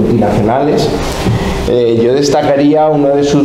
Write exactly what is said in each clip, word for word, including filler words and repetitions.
multinacionales. Eh, yo destacaría uno de sus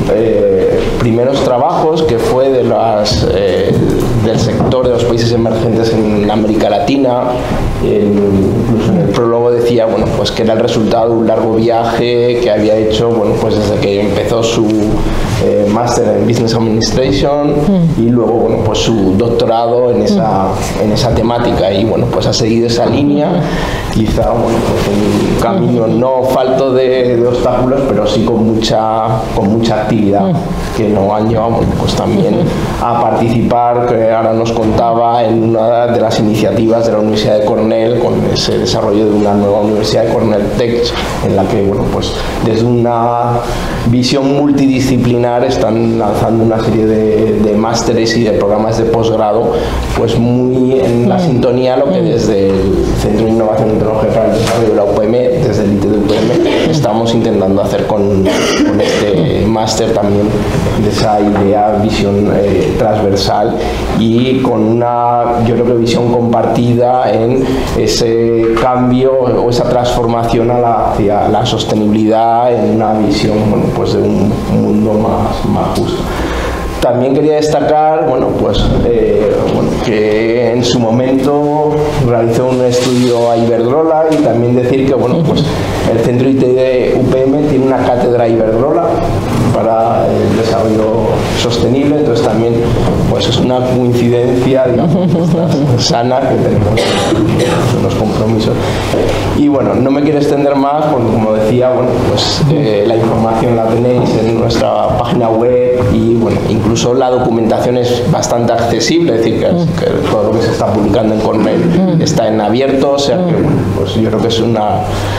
eh, primeros trabajos, que fue de las, eh, del sector de los países emergentes en América Latina. En, incluso en el prólogo decía, bueno, pues que era el resultado de un largo viaje que había hecho, bueno, pues desde que empezó su eh, máster en Business Administration mm. y luego, bueno, pues su doctorado en esa, mm. en esa temática, y bueno, pues ha seguido esa línea, quizá, bueno, pues un camino no falto de, de obstáculos, pero sí con mucha, con mucha actividad, mm. que nos han llevado, bueno, pues también mm. a participar, que ahora nos contaba, en una de las iniciativas de la Universidad de Cornell, con ese desarrollo de una nueva Universidad de Cornell Tech, en la que, bueno, pues desde una visión multidisciplinar están lanzando una serie de, de másteres y de programas de posgrado, pues muy en la sintonía lo que desde el Centro de Innovación y Tecnología para el Desarrollo de la U P M, desde el I T de U P M, estamos intentando hacer con, con este máster también, de esa idea, visión eh, transversal y con una, yo creo que visión compartida en ese cambio o esa transformación a la, hacia la sostenibilidad, en una visión, bueno, pues de un mundo más, más justo. También quería destacar, bueno, pues, eh, bueno, que en su momento realizó un estudio a Iberdrola, y también decir que, bueno, pues el Centro I T de U P M tiene una cátedra Iberdrola para el desarrollo sostenible, entonces también, pues es una coincidencia, digamos, sana, que tenemos unos compromisos. Y bueno, no me quiero extender más, porque como decía, bueno, pues eh, la información la tenéis en nuestra página web, y bueno, incluso la documentación es bastante accesible, es decir, que, que todo lo que se está publicando en Cornell está en abierto, o sea que, bueno, pues yo creo que es una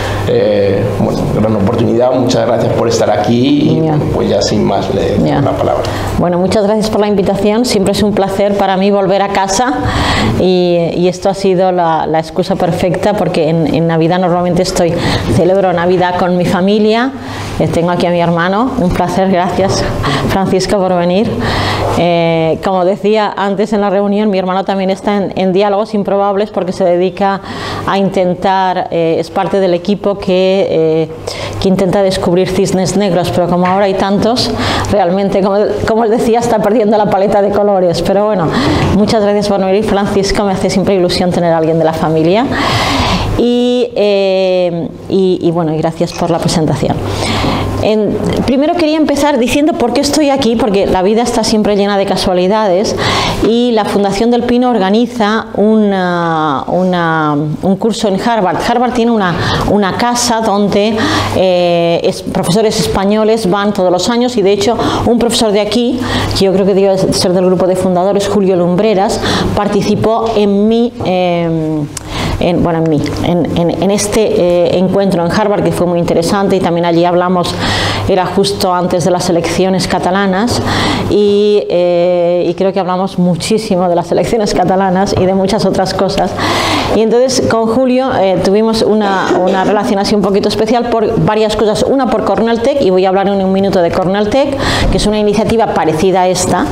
eh, bueno, gran oportunidad. Muchas gracias por estar aquí, y bueno, pues ya sin más le doy la palabra. Bueno, muchas gracias por la invitación, siempre es un placer para mí volver a casa, y, y esto ha sido la, la excusa perfecta, porque en, en Navidad normalmente estoy, celebro Navidad con mi familia, eh, tengo aquí a mi hermano, un placer, gracias Francisco por venir. Eh, como decía antes en la reunión, mi hermano también está en, en Diálogos Improbables, porque se dedica a intentar, eh, es parte del equipo que, eh, que intenta descubrir cisnes negros, pero como ahora hay tantos, realmente, como, como él decía, está perdiendo la paleta de colores. Pero bueno, muchas gracias por venir, Francisco, me hace siempre ilusión tener a alguien de la familia. Y, eh, y, y bueno, y gracias por la presentación. En, primero quería empezar diciendo por qué estoy aquí, porque la vida está siempre llena de casualidades, y la Fundación del Pino organiza una, una, un curso en Harvard. Harvard tiene una, una casa donde eh, es, profesores españoles van todos los años, y de hecho un profesor de aquí, que yo creo que debe ser del grupo de fundadores, Julio Lumbreras, participó en mi... Eh, En, bueno, en, mí, en, en, en este eh, encuentro en Harvard, que fue muy interesante, y también allí hablamos, era justo antes de las elecciones catalanas, y, eh, y creo que hablamos muchísimo de las elecciones catalanas y de muchas otras cosas. Y entonces con Julio eh, tuvimos una, una relación así un poquito especial por varias cosas. Una por Cornell Tech, y voy a hablar en un minuto de Cornell Tech, que es una iniciativa parecida a esta,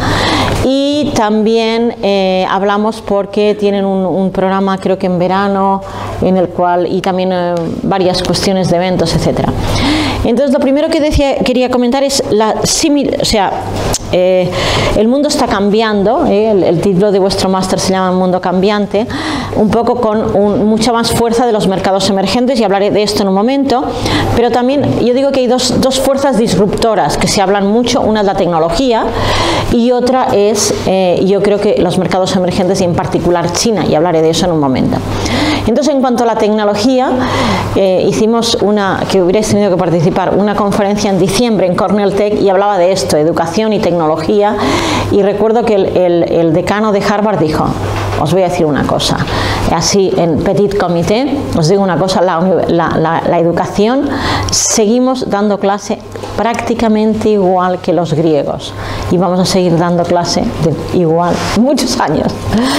y también eh, hablamos porque tienen un, un programa, creo que en verano, en el cual, y también eh, varias cuestiones de eventos, etcétera. Entonces, lo primero que decía, quería comentar es la simil, o sea, eh, el mundo está cambiando, eh, el, el título de vuestro máster se llama Mundo Cambiante, un poco con un, mucha más fuerza de los mercados emergentes, y hablaré de esto en un momento, pero también yo digo que hay dos, dos fuerzas disruptoras que se hablan mucho, una es la tecnología y otra es, eh, yo creo que los mercados emergentes, y en particular China, y hablaré de eso en un momento. Entonces, en cuanto a la tecnología, eh, hicimos una, que hubierais tenido que participar, una conferencia en diciembre en Cornell Tech, y hablaba de esto, educación y tecnología, y recuerdo que el, el, el decano de Harvard dijo, os voy a decir una cosa, así en petit comité, os digo una cosa, la, la, la, la educación, seguimos dando clase prácticamente igual que los griegos, y vamos a seguir dando clase de igual muchos años.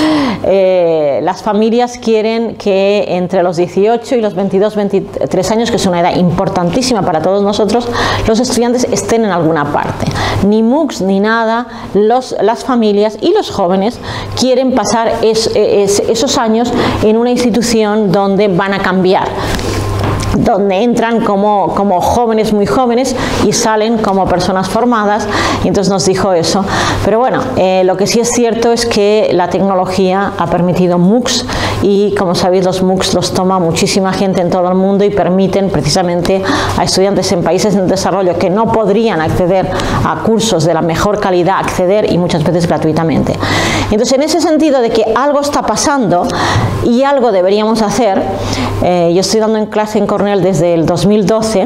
Eh, las familias quieren que entre los dieciocho y los veintidós, veintitrés años, que es una edad importantísima para todos nosotros, los estudiantes estén en alguna parte. Ni MOOCs ni nada, los, las familias y los jóvenes quieren pasar es, es, esos años en una institución donde van a cambiar. donde entran como, como jóvenes, muy jóvenes, y salen como personas formadas, y entonces nos dijo eso. Pero bueno, eh, lo que sí es cierto es que la tecnología ha permitido MOOCs, y como sabéis los MOOCs los toma muchísima gente en todo el mundo y permiten precisamente a estudiantes en países en desarrollo que no podrían acceder a cursos de la mejor calidad, acceder, y muchas veces gratuitamente. Entonces, en ese sentido de que algo está pasando y algo deberíamos hacer, eh, yo estoy dando en clase en Cornell desde el dos mil doce,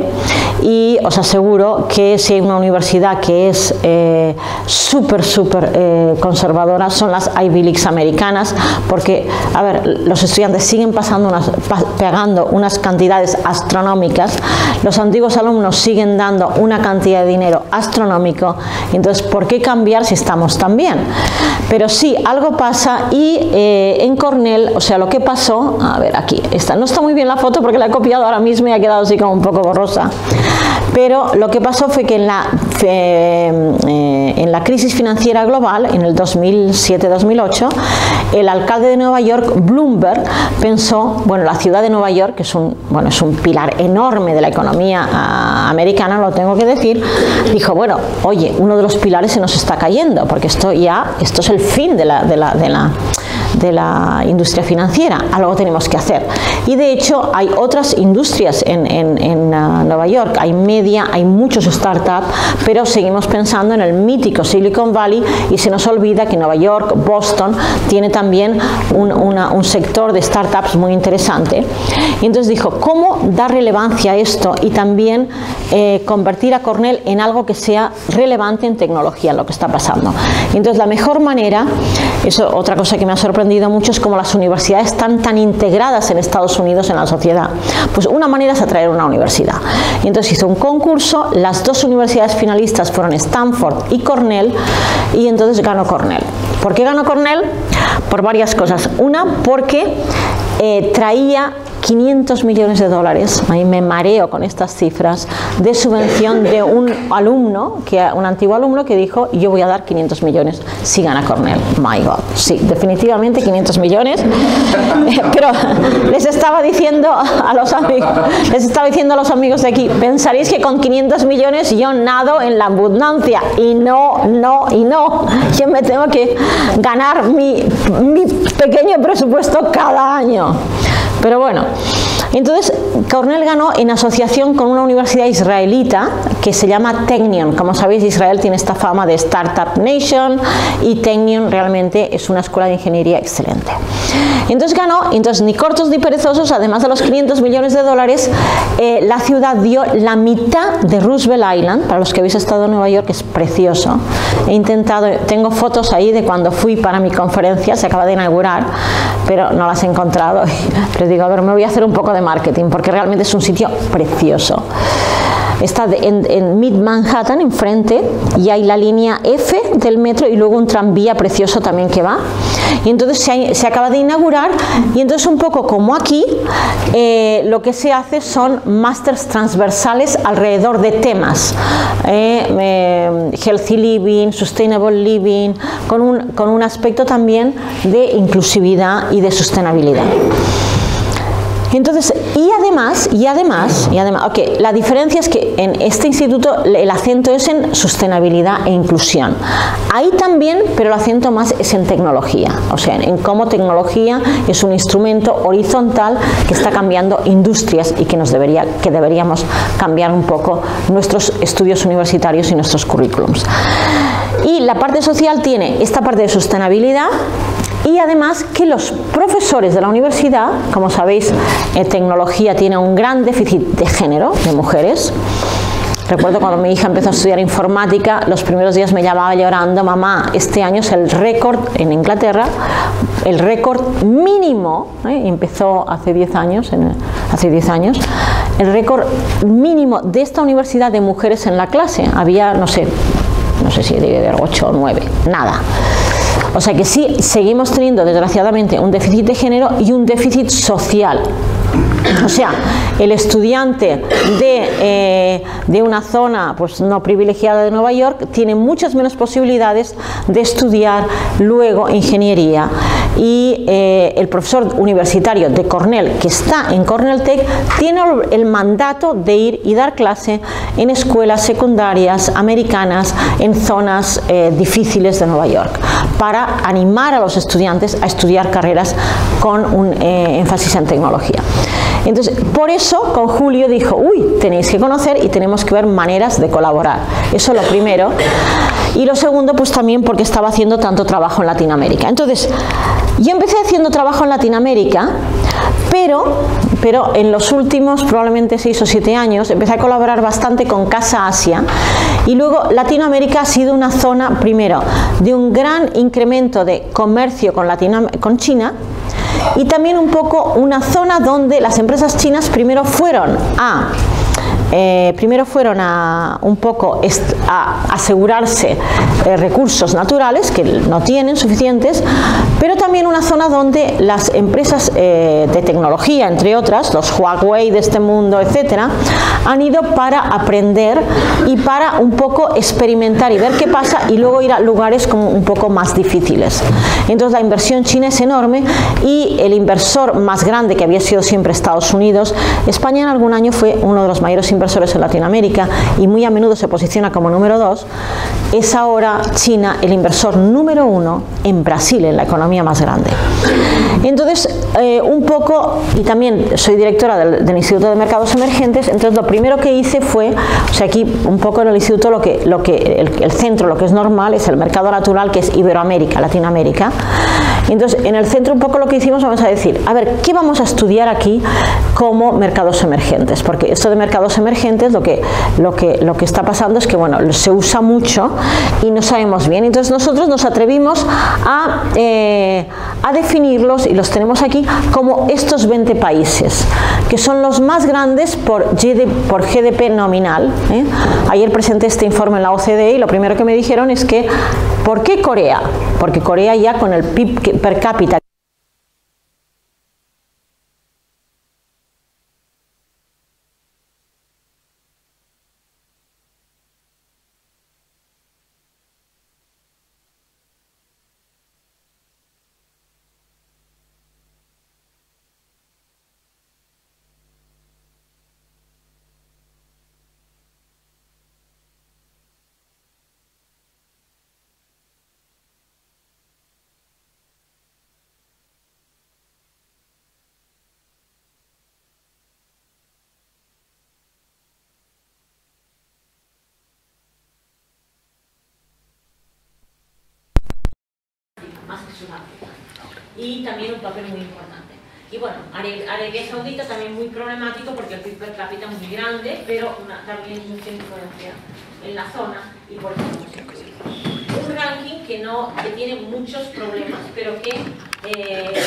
y os aseguro que si hay una universidad que es eh, súper, súper eh, conservadora, son las Ivy Leagues americanas, porque, a ver, los estudiantes siguen pasando unas, pagando unas cantidades astronómicas, los antiguos alumnos siguen dando una cantidad de dinero astronómico, entonces, ¿por qué cambiar si estamos tan bien? Pero sí, algo pasa, y eh, en Cornell, o sea, lo que pasó, a ver, aquí está, no está muy bien la foto porque la he copiado ahora mismo y ha quedado así como un poco borrosa, pero lo que pasó fue que en la, eh, eh, en la crisis financiera global, en el dos mil siete dos mil ocho, el alcalde de Nueva York, Bloomberg, pensó, bueno, la ciudad de Nueva York, que es un, bueno, es un pilar enorme de la economía uh, americana, lo tengo que decir, dijo, bueno, oye, uno de los pilares se nos está cayendo, porque esto ya, esto es el fin de la, de la, de la de la industria financiera, algo tenemos que hacer. Y de hecho hay otras industrias en, en, en uh, Nueva York, hay media, hay muchos startups, pero seguimos pensando en el mítico Silicon Valley, y se nos olvida que Nueva York, Boston, tiene también un, una, un sector de startups muy interesante. Y entonces dijo, ¿cómo dar relevancia a esto y también eh, convertir a Cornell en algo que sea relevante en tecnología, en lo que está pasando? Y entonces la mejor manera, eso otra cosa que me ha sorprendido mucho, es como las universidades están tan integradas en Estados Unidos en la sociedad. Pues una manera es atraer una universidad. Y entonces hizo un concurso, las dos universidades finalistas fueron Stanford y Cornell, y entonces ganó Cornell. ¿Por qué ganó Cornell? Por varias cosas. Una, porque eh, traía quinientos millones de dólares, a mí me mareo con estas cifras, de subvención de un alumno, que, un antiguo alumno que dijo, yo voy a dar quinientos millones si gana Cornell. My God, sí, definitivamente quinientos millones, pero les estaba diciendo a los amigos, les estaba diciendo a los amigos de aquí, pensaréis que con quinientos millones yo nado en la abundancia, y no, no, y no, yo me tengo que ganar mi, mi pequeño presupuesto cada año. Pero bueno, entonces Cornell ganó en asociación con una universidad israelita que se llama Technion. Como sabéis, Israel tiene esta fama de Startup Nation, y Technion realmente es una escuela de ingeniería excelente. Entonces ganó, entonces ni cortos ni perezosos, además de los quinientos millones de dólares, eh, la ciudad dio la mitad de Roosevelt Island. Para los que habéis estado en Nueva York, es precioso. He intentado, tengo fotos ahí de cuando fui para mi conferencia, se acaba de inaugurar, pero no las he encontrado. Pero digo, a ver, me voy a hacer un poco de marketing, porque realmente es un sitio precioso. Está de, en, en Mid Manhattan, enfrente, y hay la línea F del metro, y luego un tranvía precioso también que va. Y entonces se, se acaba de inaugurar, y entonces un poco como aquí, eh, lo que se hace son másters transversales alrededor de temas. Eh, eh, healthy living, sustainable living, con un, con un aspecto también de inclusividad y de sostenibilidad. Entonces, y además, y además, y además, ok, la diferencia es que en este instituto el acento es en sostenibilidad e inclusión. Ahí también, pero el acento más es en tecnología, o sea, en cómo tecnología es un instrumento horizontal que está cambiando industrias, y que nos debería, que deberíamos cambiar un poco nuestros estudios universitarios y nuestros currículums. Y la parte social tiene esta parte de sostenibilidad, y además que los profesores de la universidad, como sabéis, eh, tecnología tiene un gran déficit de género, de mujeres. Recuerdo cuando mi hija empezó a estudiar informática, los primeros días me llamaba llorando, mamá, este año es el récord en Inglaterra, el récord mínimo, ¿eh? empezó hace diez años, en, hace diez años, el récord mínimo de esta universidad de mujeres en la clase. Había, no sé, no sé si debe haber ocho o nueve, nada. O sea que sí, seguimos teniendo desgraciadamente un déficit de género y un déficit social. O sea, el estudiante de, eh, de una zona pues, no privilegiada de Nueva York tiene muchas menos posibilidades de estudiar luego ingeniería, y eh, el profesor universitario de Cornell, que está en Cornell Tech, tiene el mandato de ir y dar clase en escuelas secundarias americanas en zonas eh, difíciles de Nueva York, para animar a los estudiantes a estudiar carreras con un eh, énfasis en tecnología. Entonces, por eso con Julio dijo, uy, tenéis que conocer y tenemos que ver maneras de colaborar. Eso es lo primero. Y lo segundo, pues también porque estaba haciendo tanto trabajo en Latinoamérica. Entonces, yo empecé haciendo trabajo en Latinoamérica, pero, pero en los últimos probablemente seis o siete años empecé a colaborar bastante con Casa Asia, y luego Latinoamérica ha sido una zona, primero, de un gran incremento de comercio con, Latino, con China, y también un poco una zona donde las empresas chinas primero fueron a Eh, primero fueron a un poco a asegurarse eh, recursos naturales que no tienen suficientes, pero también una zona donde las empresas eh, de tecnología, entre otras, los Huawei de este mundo, etcétera, han ido para aprender y para un poco experimentar y ver qué pasa, y luego ir a lugares como un poco más difíciles. Entonces la inversión china es enorme, y el inversor más grande, que había sido siempre Estados Unidos, España en algún año fue uno de los mayores inversores en Latinoamérica y muy a menudo se posiciona como número dos, es ahora China el inversor número uno en Brasil, en la economía más grande. Entonces, eh, un poco, y también soy directora del, del Instituto de Mercados Emergentes, entonces lo primero que hice fue, o sea, aquí un poco en el instituto lo que, lo que el, el centro, lo que es normal, es el mercado natural, que es Iberoamérica, Latinoamérica. Entonces, en el centro un poco lo que hicimos, vamos a decir, a ver, ¿qué vamos a estudiar aquí como mercados emergentes? Porque esto de mercados emergentes, lo que, lo que, lo que está pasando es que, bueno, se usa mucho y no sabemos bien. Entonces nosotros nos atrevimos a, eh, a definirlos, y los tenemos aquí, como estos veinte países, que son los más grandes por G D P, por G D P nominal, ¿eh? Ayer presenté este informe en la O C D E y lo primero que me dijeron es que, ¿por qué Corea? Porque Corea ya con el P I B per cápita más que Sudáfrica, y también un papel muy importante. Y bueno, Arabia Saudita también muy problemático porque el P I B per cápita es muy grande, pero una, también mucha influencia en la zona, y por eso un ranking que, no, que tiene muchos problemas, pero que eh,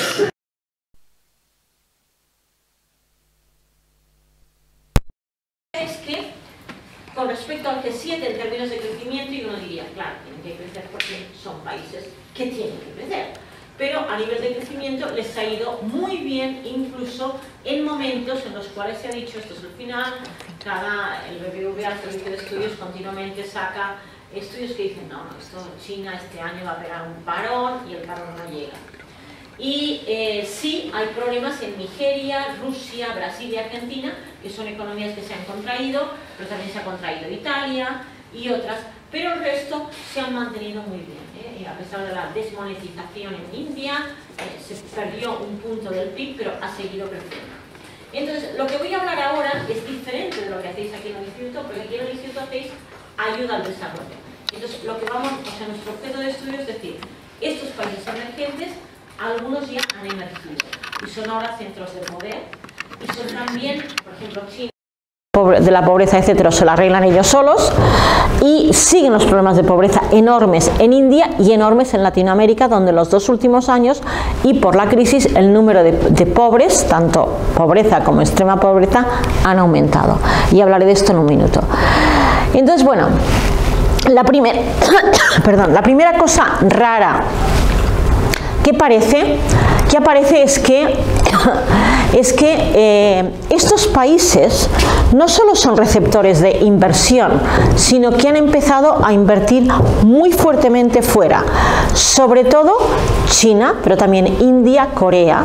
es que con respecto al G siete en términos de crecimiento, y uno diría, claro, tienen que crecer porque son países que tienen que crecer, pero a nivel de crecimiento les ha ido muy bien, incluso en momentos en los cuales se ha dicho, esto es el final, cada, el B B V A, el Servicio de Estudios, continuamente saca estudios que dicen, no, no, esto China este año va a pegar un parón y el parón no llega. Y eh, sí hay problemas en Nigeria, Rusia, Brasil y Argentina, que son economías que se han contraído, pero también se ha contraído Italia y otras, pero el resto se han mantenido muy bien, ¿eh? Y a pesar de la desmonetización en India, eh, se perdió un punto del P I B, pero ha seguido creciendo. Entonces, lo que voy a hablar ahora es diferente de lo que hacéis aquí en el instituto, porque aquí en el instituto hacéis ayuda al desarrollo. Entonces, lo que vamos, o sea, nuestro objeto de estudio es decir, estos países emergentes, algunos ya han emergido y son ahora centros de poder, y son también, por ejemplo, China, de la pobreza, etcétera, se la arreglan ellos solos, y siguen los problemas de pobreza enormes en India y enormes en Latinoamérica, donde los dos últimos años y por la crisis el número de, de pobres, tanto pobreza como extrema pobreza, han aumentado, y hablaré de esto en un minuto. Entonces, bueno, la primera perdón, la primera cosa rara que parece, que aparece es que es que eh, estos países no solo son receptores de inversión, sino que han empezado a invertir muy fuertemente fuera, sobre todo China, pero también India, Corea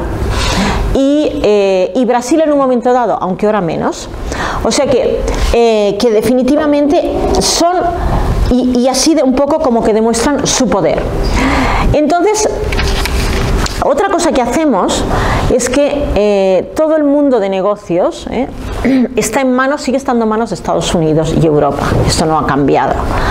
y, eh, y Brasil en un momento dado, aunque ahora menos. O sea que, eh, que definitivamente son, y, y así de un poco como que demuestran su poder. Entonces, otra cosa que hacemos es que eh, todo el mundo de negocios eh, está en manos, sigue estando en manos de Estados Unidos y Europa. Esto no ha cambiado.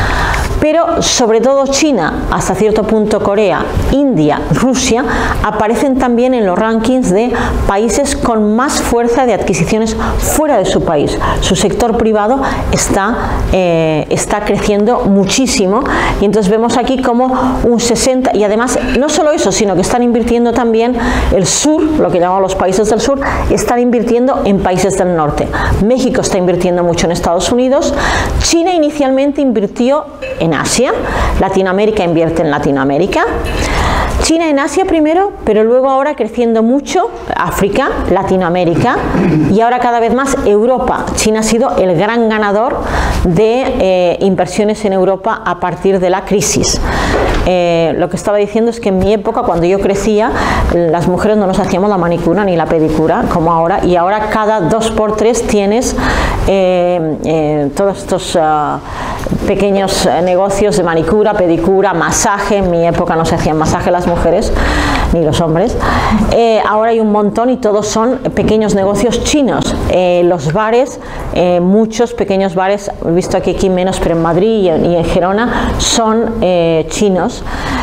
Pero sobre todo China, hasta cierto punto Corea, India, Rusia, aparecen también en los rankings de países con más fuerza de adquisiciones fuera de su país. Su sector privado está, eh, está creciendo muchísimo, y entonces vemos aquí como un sesenta, y además no solo eso, sino que están invirtiendo también el sur, lo que llamamos los países del sur, están invirtiendo en países del norte. México está invirtiendo mucho en Estados Unidos. China inicialmente invirtió en Asia, Latinoamérica invierte en Latinoamérica, China en Asia primero, pero luego ahora creciendo mucho África, Latinoamérica y ahora cada vez más Europa. China ha sido el gran ganador de eh, inversiones en Europa a partir de la crisis. Eh, lo que estaba diciendo es que en mi época, cuando yo crecía, las mujeres no nos hacíamos la manicura ni la pedicura como ahora, y ahora cada dos por tres tienes eh, eh, todos estos uh, pequeños negocios de manicura, pedicura, masaje. En mi época no se hacían masaje las mujeres ni los hombres. Eh, ahora hay un montón y todos son pequeños negocios chinos. Eh, los bares, eh, muchos pequeños bares, he visto aquí, aquí menos, pero en Madrid y en, y en Gerona son eh, chinos.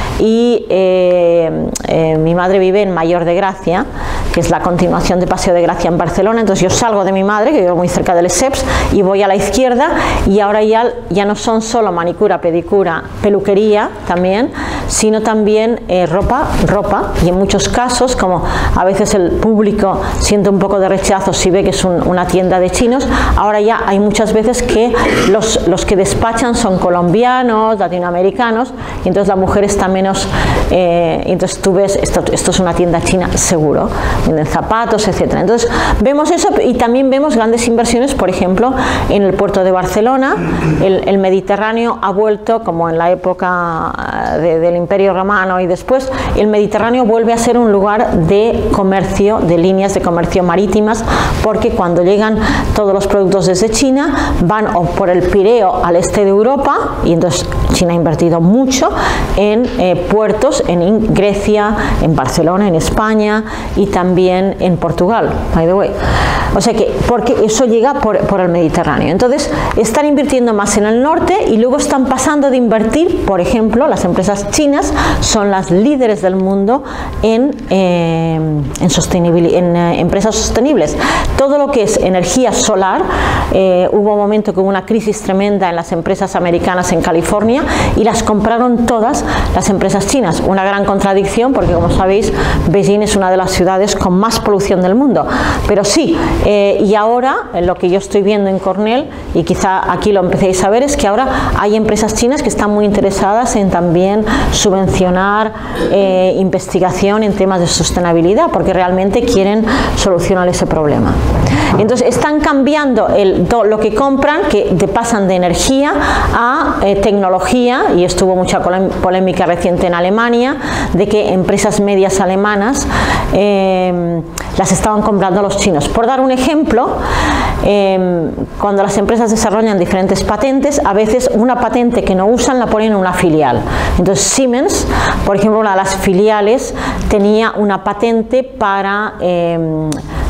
Y eh, eh, mi madre vive en Mayor de Gracia, que es la continuación de Paseo de Gracia en Barcelona. Entonces yo salgo de mi madre, que vivo muy cerca del Lesseps, y voy a la izquierda, y ahora ya, ya no son solo manicura, pedicura, peluquería también, sino también eh, ropa, ropa, y en muchos casos, como a veces el público siente un poco de rechazo si ve que es un, una tienda de chinos, ahora ya hay muchas veces que los, los que despachan son colombianos, latinoamericanos, y entonces la mujer está menos, eh, entonces tú ves, esto, esto es una tienda china seguro, venden zapatos, etcétera. Entonces vemos eso, y también vemos grandes inversiones, por ejemplo, en el puerto de Barcelona. El, el Mediterráneo ha vuelto, como en la época de, del Imperio Romano y después, el Mediterráneo vuelve a ser un lugar de comercio, de líneas de comercio marítimas, porque cuando llegan todos los productos desde China, van o por el Pireo al este de Europa, y entonces China ha invertido mucho en eh, puertos en Grecia, en Barcelona, en España y también en Portugal, by the way. O sea que, porque eso llega por, por el Mediterráneo. Entonces, están invirtiendo más en el norte y luego están pasando de invertir, por ejemplo, las empresas chinas son las líderes del mundo en, eh, en, sostenibil- en eh, empresas sostenibles. Todo lo que es energía solar, eh, hubo un momento que hubo una crisis tremenda en las empresas americanas en California y las compraron todas las empresas chinas. Una gran contradicción porque, como sabéis, Beijing es una de las ciudades con más polución del mundo. Pero sí, eh, y ahora lo que yo estoy viendo en Cornell, y quizá aquí lo empecéis a ver, es que ahora hay empresas chinas que están muy interesadas en también subvencionar eh, investigación en temas de sostenibilidad, porque realmente quieren solucionar ese problema. Entonces están cambiando el, lo que compran, que te pasan de energía a eh, tecnología, y estuvo mucha polémica reciente en Alemania de que empresas medias alemanas eh, las estaban comprando los chinos. Por dar un ejemplo, eh, cuando las empresas desarrollan diferentes patentes, a veces una patente que no usan la ponen en una filial. Entonces Siemens, por ejemplo, una de las filiales tenía una patente para eh,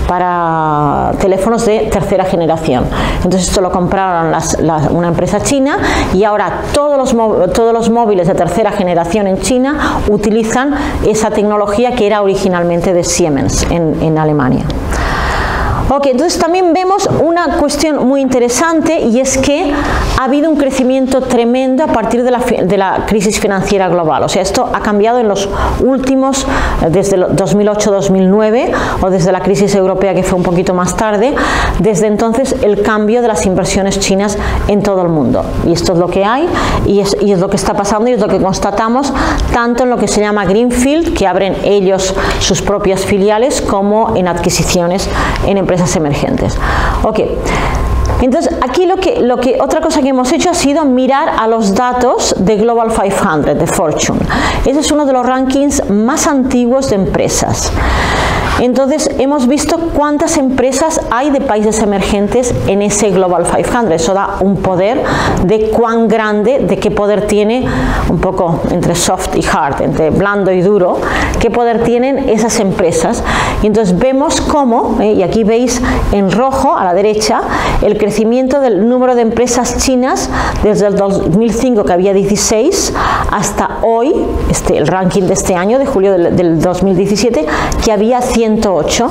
para teléfonos de tercera generación. Entonces esto lo compraron las, las, una empresa china, y ahora todos los, todos los móviles de tercera generación en China utilizan esa tecnología que era originalmente de Siemens en, en Alemania. Ok, entonces también vemos una cuestión muy interesante y es que ha habido un crecimiento tremendo a partir de la, de la crisis financiera global. O sea, esto ha cambiado en los últimos, desde dos mil ocho dos mil nueve o desde la crisis europea que fue un poquito más tarde, desde entonces el cambio de las inversiones chinas en todo el mundo. Y esto es lo que hay y es, y es lo que está pasando y es lo que constatamos tanto en lo que se llama Greenfield, que abren ellos sus propias filiales, como en adquisiciones en empresas emergentes. Ok. Entonces, aquí lo que, lo que, otra cosa que hemos hecho ha sido mirar a los datos de Global quinientos, de Fortune. Ese es uno de los rankings más antiguos de empresas. Entonces, hemos visto cuántas empresas hay de países emergentes en ese Global quinientos. Eso da un poder de cuán grande, de qué poder tiene, un poco entre soft y hard, entre blando y duro, qué poder tienen esas empresas. Y entonces vemos cómo, eh, y aquí veis en rojo a la derecha, el crecimiento del número de empresas chinas desde el dos mil cinco, que había dieciséis, hasta hoy, este, el ranking de este año, de julio del, del dos mil diecisiete, que había ciento ocho.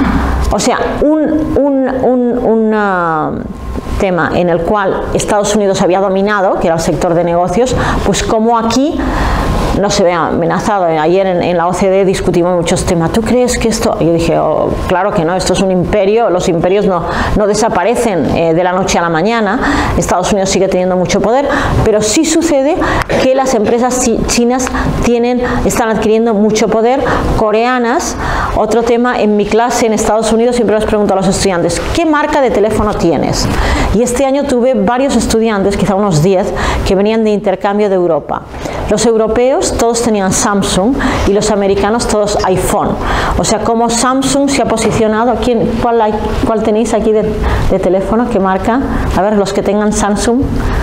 O sea, un, un, un, un uh, tema en el cual Estados Unidos había dominado, que era el sector de negocios, pues como aquí no se ve amenazado. Ayer en, en la O C D discutimos muchos temas. ¿Tú crees que esto? Yo dije, oh, claro que no, esto es un imperio, los imperios no, no desaparecen eh, de la noche a la mañana. Estados Unidos sigue teniendo mucho poder, pero sí sucede que las empresas chinas tienen, están adquiriendo mucho poder. Coreanas, otro tema, en mi clase en Estados Unidos siempre les pregunto a los estudiantes, ¿qué marca de teléfono tienes? Y este año tuve varios estudiantes, quizá unos diez, que venían de intercambio de Europa. Los europeos todos tenían Samsung y los americanos todos iPhone. O sea, como Samsung se ha posicionado, ¿quién, cuál, hay, cuál tenéis aquí de, de teléfono? ¿Qué marca? A ver, los que tengan Samsung.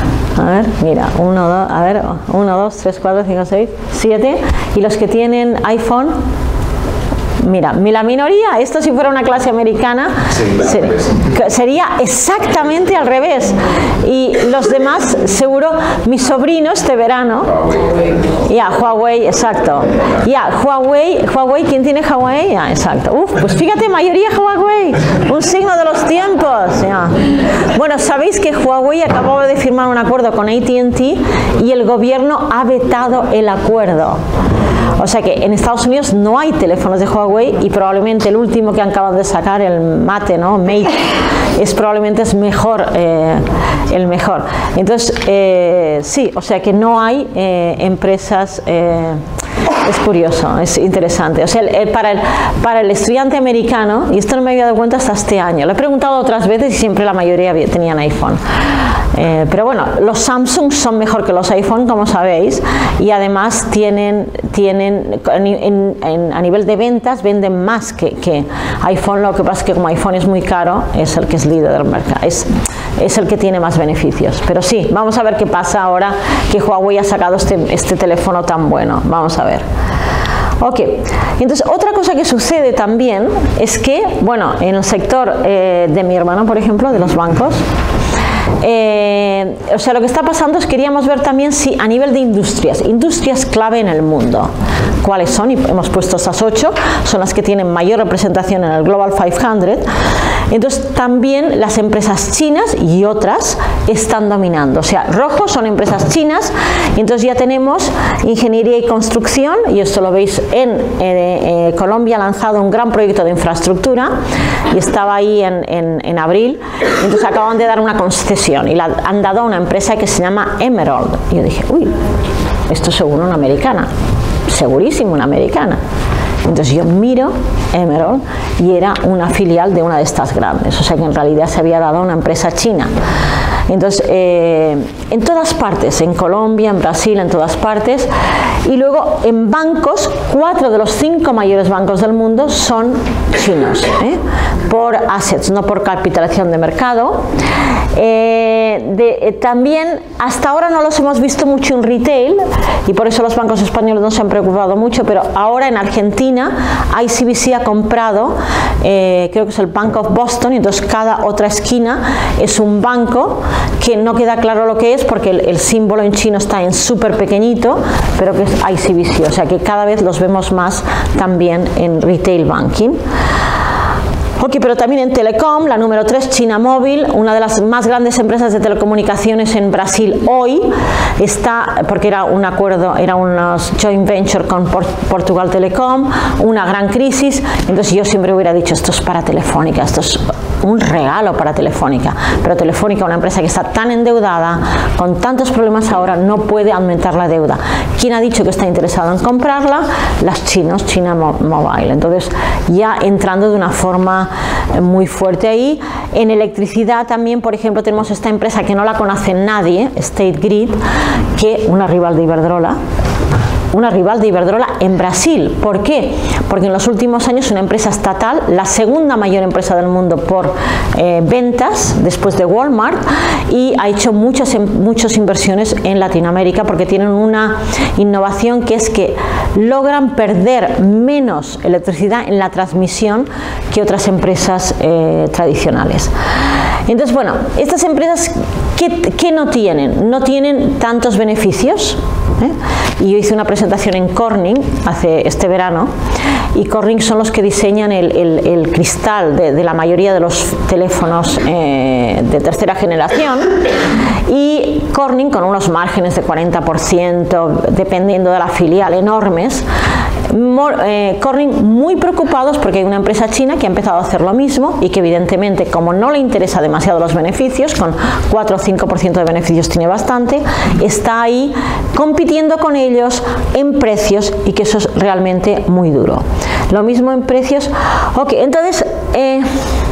A ver, mira, uno, dos, a ver, uno, dos, tres, cuatro, cinco, seis, siete. Y los que tienen iPhone, mira, la minoría, esto si fuera una clase americana, sí, sería, sería exactamente al revés. Y los demás, seguro, mis sobrinos este verano, ya, yeah, Huawei, exacto. Ya, yeah, Huawei, Huawei, ¿quién tiene Huawei? Ya, yeah, exacto. Uf, pues fíjate, mayoría Huawei, un signo de los tiempos. Yeah. Bueno, sabéis que Huawei acababa de firmar un acuerdo con A T and T y el gobierno ha vetado el acuerdo. O sea que en Estados Unidos no hay teléfonos de Huawei y probablemente el último que acaban de sacar, el Mate, ¿no? Mate, es probablemente es mejor, eh, el mejor. Entonces, eh, sí, o sea que no hay eh, empresas... Eh, es curioso, es interesante. O sea, el, el, para, el, para el estudiante americano, y esto no me había dado cuenta hasta este año, lo he preguntado otras veces y siempre la mayoría tenían iPhone. Eh, pero bueno, los Samsung son mejor que los iPhone, como sabéis, y además tienen, tienen en, en, a nivel de ventas, venden más que, que iPhone. Lo que pasa es que como iPhone es muy caro, es el que es líder del mercado, es, es el que tiene más beneficios. Pero sí, vamos a ver qué pasa ahora que Huawei ha sacado este, este teléfono tan bueno. Vamos a ver. Ok, entonces otra cosa que sucede también es que, bueno, en el sector eh, de mi hermano, por ejemplo, de los bancos, Eh, o sea, lo que está pasando es que queríamos ver también si a nivel de industrias, industrias clave en el mundo, cuáles son, y hemos puesto esas ocho, son las que tienen mayor representación en el Global quinientos. Entonces también las empresas chinas y otras están dominando. O sea, rojo son empresas chinas, y entonces ya tenemos ingeniería y construcción, y esto lo veis en eh, eh, Colombia ha lanzado un gran proyecto de infraestructura y estaba ahí en, en, en abril. Entonces acaban de dar una concesión y la han dado a una empresa que se llama Emerald. Y yo dije, uy, esto seguro una americana, segurísimo una americana. Entonces yo miro Emerald y era una filial de una de estas grandes, o sea que en realidad se había dado a una empresa china. Entonces, eh, en todas partes, en Colombia, en Brasil, en todas partes. Y luego en bancos, cuatro de los cinco mayores bancos del mundo son chinos, ¿eh? Por assets, no por capitalización de mercado. Eh, de, eh, también hasta ahora no los hemos visto mucho en retail y por eso los bancos españoles no se han preocupado mucho, pero ahora en Argentina I C B C ha comprado, eh, creo que es el Bank of Boston, y entonces cada otra esquina es un banco que no queda claro lo que es porque el, el símbolo en chino está en súper pequeñito, pero que es I C B C, o sea que cada vez los vemos más también en retail banking. Ok, pero también en Telecom, la número tres, China Móvil, una de las más grandes empresas de telecomunicaciones en Brasil hoy, está, porque era un acuerdo, era unos joint venture con Portugal Telecom, una gran crisis, entonces yo siempre hubiera dicho, esto es para Telefónica, esto es un regalo para Telefónica, pero Telefónica, una empresa que está tan endeudada, con tantos problemas ahora, no puede aumentar la deuda. ¿Quién ha dicho que está interesado en comprarla? Los chinos, China Mobile. Entonces, ya entrando de una forma muy fuerte ahí. En electricidad también, por ejemplo, tenemos esta empresa que no la conoce nadie, State Grid, que una rival de Iberdrola, una rival de Iberdrola en Brasil. ¿Por qué? Porque en los últimos años una empresa estatal, la segunda mayor empresa del mundo por eh, ventas, después de Walmart, y ha hecho muchas, muchas inversiones en Latinoamérica porque tienen una innovación que es que logran perder menos electricidad en la transmisión que otras empresas eh, tradicionales. Entonces, bueno, estas empresas, ¿qué, qué no tienen? No tienen tantos beneficios. ¿eh? Y yo hice una presentación en Corning hace este verano, y Corning son los que diseñan el, el, el cristal de, de la mayoría de los teléfonos eh, de tercera generación, y Corning, con unos márgenes de cuarenta por ciento, dependiendo de la filial, enormes, Eh, Corning muy preocupados porque hay una empresa china que ha empezado a hacer lo mismo y que evidentemente, como no le interesa demasiado los beneficios, con cuatro o cinco por ciento de beneficios tiene bastante, está ahí compitiendo con ellos en precios, y que eso es realmente muy duro. Lo mismo en precios. Ok, entonces eh,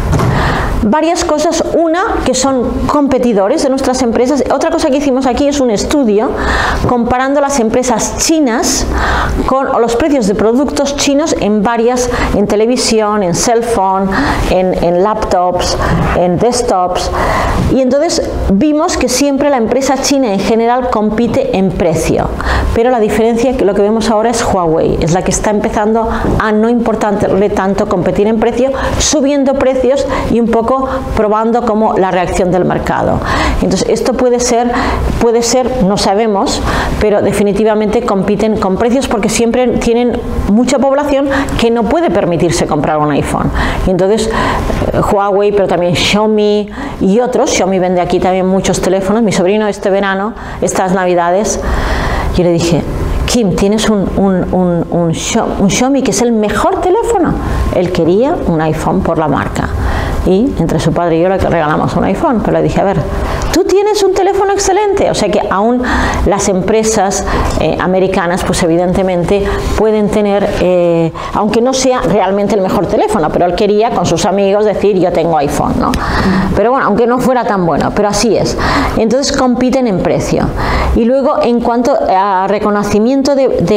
varias cosas. Una, que son competidores de nuestras empresas. Otra cosa que hicimos aquí es un estudio comparando las empresas chinas con o los precios de productos chinos en varias, en televisión, en cell phone, en, en laptops, en desktops, y entonces vimos que siempre la empresa china en general compite en precio, pero la diferencia que lo que vemos ahora es Huawei, es la que está empezando a no importarle tanto competir en precio, subiendo precios y un poco probando como la reacción del mercado. Entonces esto puede ser, puede ser, no sabemos, pero definitivamente compiten con precios porque siempre tienen mucha población que no puede permitirse comprar un iPhone. Y entonces eh, Huawei, pero también Xiaomi y otros, Xiaomi vende aquí también muchos teléfonos. Mi sobrino este verano, estas navidades, yo le dije, Kim, tienes un, un, un, un, un Xiaomi que es el mejor teléfono. Él quería un iPhone por la marca, y entre su padre y yo le regalamos un iPhone, pero le dije, a ver, tú tienes un teléfono excelente. O sea que aún las empresas eh, americanas, pues evidentemente pueden tener, eh, aunque no sea realmente el mejor teléfono, pero él quería con sus amigos decir, yo tengo iPhone, ¿no? Pero bueno, aunque no fuera tan bueno, pero así es. Entonces compiten en precio. Y luego, en cuanto a reconocimiento de, de,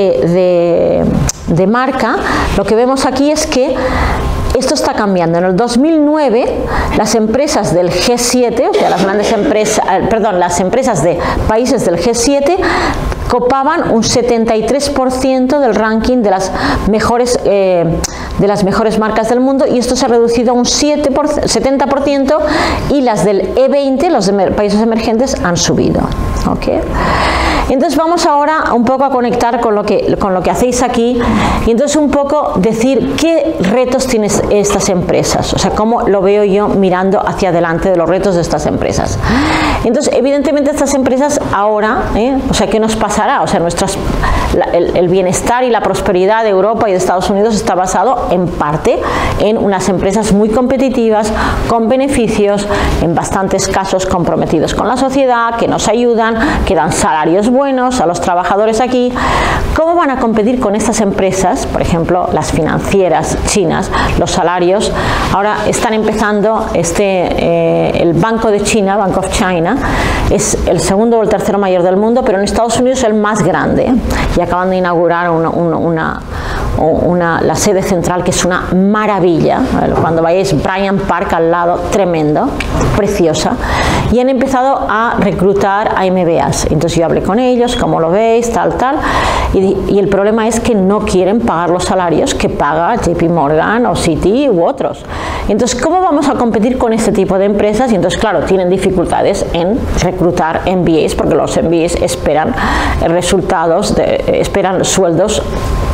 de, de marca, lo que vemos aquí es que esto está cambiando. En el dos mil nueve, las empresas del G siete, o sea, las grandes empresas, perdón, las empresas de países del G siete copaban un setenta y tres por ciento del ranking de las mejores eh, de las mejores marcas del mundo, y esto se ha reducido a un siete por ciento, setenta por ciento, y las del E veinte, los de países emergentes, han subido. ¿Okay? Entonces vamos ahora un poco a conectar con lo que con lo que hacéis aquí, y entonces un poco decir qué retos tienen estas empresas, o sea, cómo lo veo yo mirando hacia adelante de los retos de estas empresas. Entonces, evidentemente estas empresas ahora, ¿eh? o sea, ¿qué nos pasará? O sea, nuestras, la, el, el bienestar y la prosperidad de Europa y de Estados Unidos está basado en parte en unas empresas muy competitivas, con beneficios, en bastantes casos comprometidos con la sociedad, que nos ayudan, que dan salarios buenos a los trabajadores aquí. ¿Cómo van a competir con estas empresas? Por ejemplo, las financieras chinas, los salarios. Ahora están empezando, este, eh, el Banco de China, Bank of China, es el segundo o el tercero mayor del mundo, pero en Estados Unidos es el más grande, y acaban de inaugurar una, una, una, una, la sede central, que es una maravilla. Cuando vayáis, Bryant Park al lado, tremendo, preciosa, y han empezado a reclutar a M B As. Entonces yo hablé con ellos, como lo veis, tal, tal, y, y el problema es que no quieren pagar los salarios que paga J P Morgan o Citi u otros. Entonces, ¿cómo vamos a competir con este tipo de empresas? Y entonces, claro, tienen dificultades en reclutar M B As, porque los M B As esperan resultados, de, esperan sueldos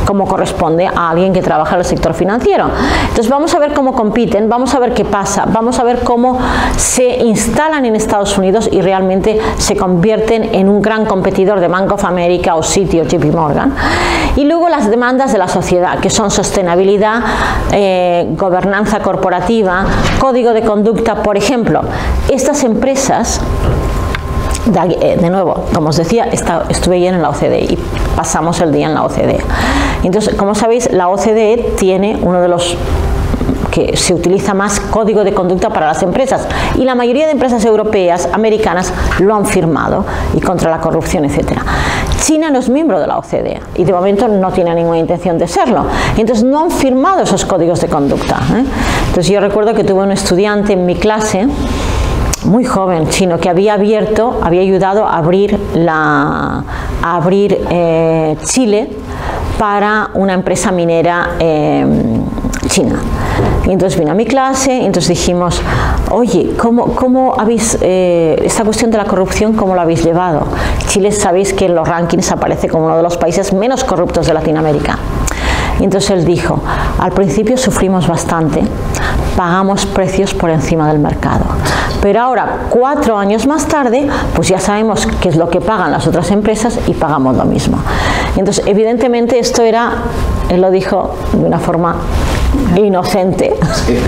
como corresponde a alguien que trabaja en el sector financiero. Entonces vamos a ver cómo compiten, vamos a ver qué pasa, vamos a ver cómo se instalan en Estados Unidos y realmente se convierten en un gran competidor de Bank of America o Citi o J P Morgan. Y luego las demandas de la sociedad, que son sostenibilidad, eh, gobernanza corporativa, código de conducta. Por ejemplo, estas empresas, de, de nuevo, como os decía, está, estuve ayer en la O C D E y pasamos el día en la O C D E. Entonces, como sabéis, la O C D E tiene uno de los que se utiliza más código de conducta para las empresas, y la mayoría de empresas europeas, americanas, lo han firmado, y contra la corrupción, etcétera. China no es miembro de la O C D E y de momento no tiene ninguna intención de serlo, entonces no han firmado esos códigos de conducta, ¿eh? Entonces yo recuerdo que tuve un estudiante en mi clase muy joven, chino, que había abierto, había ayudado a abrir, la, a abrir eh, Chile para una empresa minera eh, china. Y entonces vino a mi clase y entonces dijimos, oye, ¿cómo, cómo habéis, eh, esta cuestión de la corrupción, cómo lo habéis llevado? Chile, sabéis que en los rankings aparece como uno de los países menos corruptos de Latinoamérica. Y entonces él dijo, al principio sufrimos bastante, pagamos precios por encima del mercado, pero ahora, cuatro años más tarde, pues ya sabemos qué es lo que pagan las otras empresas y pagamos lo mismo. Y entonces, evidentemente, esto era, él lo dijo de una forma inocente, sí.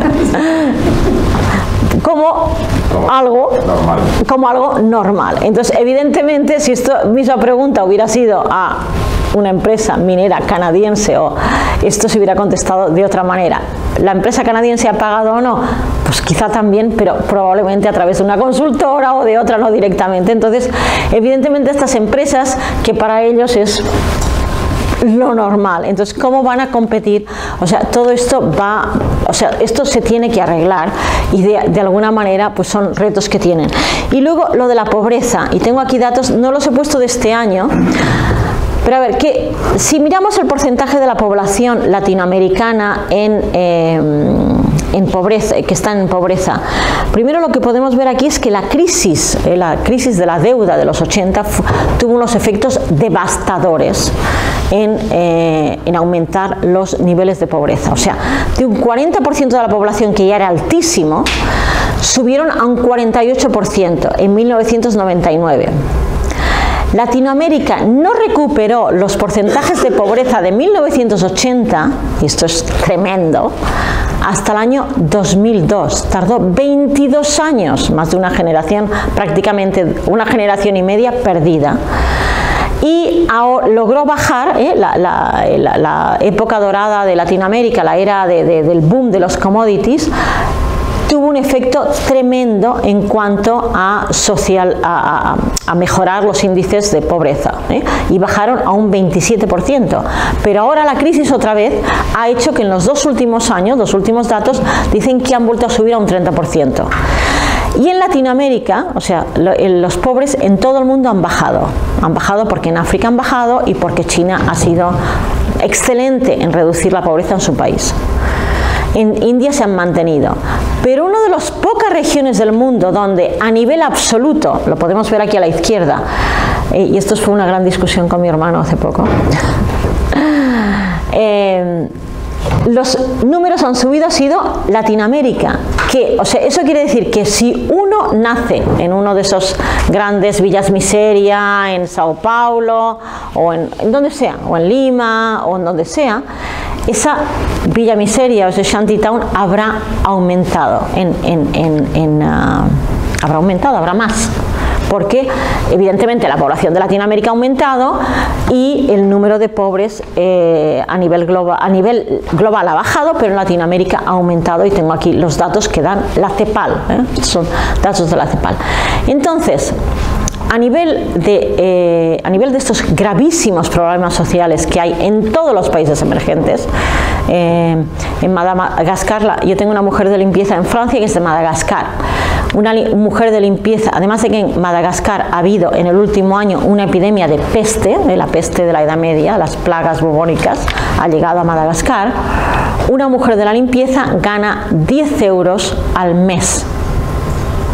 como, como algo normal. como algo normal. Entonces, evidentemente, si esta misma pregunta hubiera sido a una empresa minera canadiense, o esto se hubiera contestado de otra manera. ¿La empresa canadiense ha pagado o no? Pues quizá también, pero probablemente a través de una consultora o de otra, no directamente. Entonces, evidentemente, estas empresas, que para ellos es lo normal, entonces ¿cómo van a competir? O sea, todo esto va, o sea, esto se tiene que arreglar, y de, de alguna manera pues son retos que tienen. Y luego lo de la pobreza, y tengo aquí datos, no los he puesto de este año, pero a ver, que si miramos el porcentaje de la población latinoamericana en, eh, en pobreza, que está en pobreza, primero lo que podemos ver aquí es que la crisis, eh, la crisis de la deuda de los ochenta tuvo unos efectos devastadores en, eh, en aumentar los niveles de pobreza. O sea, de un cuarenta por ciento de la población, que ya era altísimo, subieron a un cuarenta y ocho por ciento en mil novecientos noventa y nueve. Latinoamérica no recuperó los porcentajes de pobreza de mil novecientos ochenta, y esto es tremendo, hasta el año dos mil dos. Tardó veintidós años, más de una generación, prácticamente una generación y media perdida. Y logró bajar, ¿eh? la, la, la, la época dorada de Latinoamérica, la era de, de, del boom de los commodities, tuvo un efecto tremendo en cuanto a, social, a, a, a mejorar los índices de pobreza, ¿eh? y bajaron a un veintisiete por ciento. Pero ahora la crisis otra vez ha hecho que en los dos últimos años, los últimos datos, dicen que han vuelto a subir a un treinta por ciento. Y en Latinoamérica, o sea, los pobres en todo el mundo han bajado. Han bajado porque en África han bajado y porque China ha sido excelente en reducir la pobreza en su país. En India se han mantenido, pero una de las pocas regiones del mundo donde a nivel absoluto, lo podemos ver aquí a la izquierda, y esto fue una gran discusión con mi hermano hace poco, eh, los números han subido, ha sido Latinoamérica, que, o sea, eso quiere decir que si uno nace en uno de esos grandes villas miseria, en Sao Paulo, o en, en donde sea, o en Lima, o en donde sea, esa villa miseria o ese shantytown habrá aumentado, en, en, en, en, uh, habrá aumentado, habrá más. Porque evidentemente la población de Latinoamérica ha aumentado y el número de pobres eh, a, nivel global, a nivel global ha bajado, pero en Latinoamérica ha aumentado, y tengo aquí los datos que dan la CEPAL, ¿eh? Son datos de la CEPAL. Entonces, a nivel, de, eh, a nivel de estos gravísimos problemas sociales que hay en todos los países emergentes, eh, en Madagascar, la, yo tengo una mujer de limpieza en Francia que es de Madagascar. Una mujer de limpieza, además de que en Madagascar ha habido en el último año una epidemia de peste, de la peste de la Edad Media, las plagas bubónicas, ha llegado a Madagascar. Una mujer de la limpieza gana diez euros al mes.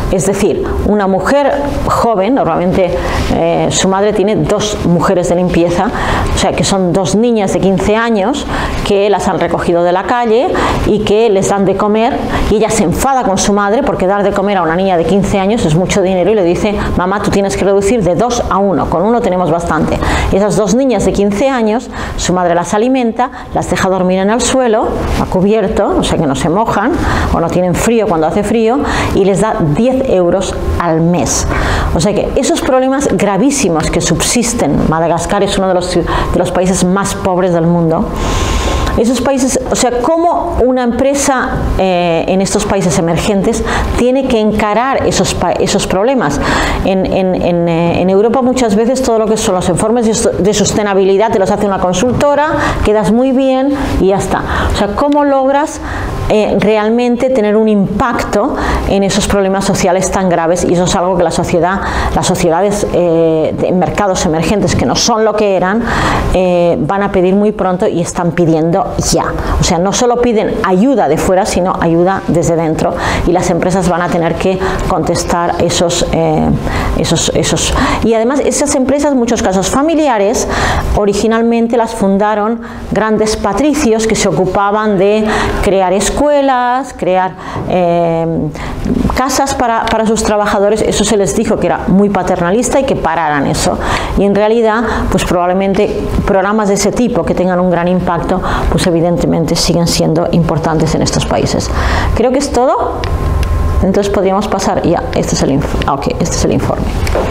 Es decir, una mujer joven, normalmente eh, su madre tiene dos mujeres de limpieza, o sea que son dos niñas de quince años que las han recogido de la calle y que les dan de comer, y ella se enfada con su madre porque dar de comer a una niña de quince años es mucho dinero y le dice: mamá, tú tienes que reducir de dos a uno, con uno tenemos bastante. Y esas dos niñas de quince años, su madre las alimenta, las deja dormir en el suelo, a cubierto, o sea que no se mojan o no tienen frío cuando hace frío, y les da diez euros al mes. O sea que esos problemas gravísimos que subsisten, Madagascar es uno de los, de los países más pobres del mundo. Esos países, o sea, cómo una empresa eh, en estos países emergentes tiene que encarar esos, esos problemas. En, en, en, en Europa muchas veces todo lo que son los informes de sostenibilidad te los hace una consultora, quedas muy bien y ya está. O sea, cómo logras eh, realmente tener un impacto en esos problemas sociales tan graves, y eso es algo que la sociedad, las sociedades eh, de mercados emergentes que no son lo que eran, eh, van a pedir muy pronto y están pidiendo ya. O sea, no solo piden ayuda de fuera, sino ayuda desde dentro, y las empresas van a tener que contestar esos, eh, esos, esos. Y además esas empresas, en muchos casos familiares, originalmente las fundaron grandes patricios que se ocupaban de crear escuelas, crear eh, casas para, para sus trabajadores. Eso se les dijo que era muy paternalista y que pararan eso. Y en realidad, pues probablemente programas de ese tipo que tengan un gran impacto, pues evidentemente siguen siendo importantes en estos países. Creo que es todo. Entonces podríamos pasar, ya, este es el informe. Ah, okay, este es el informe.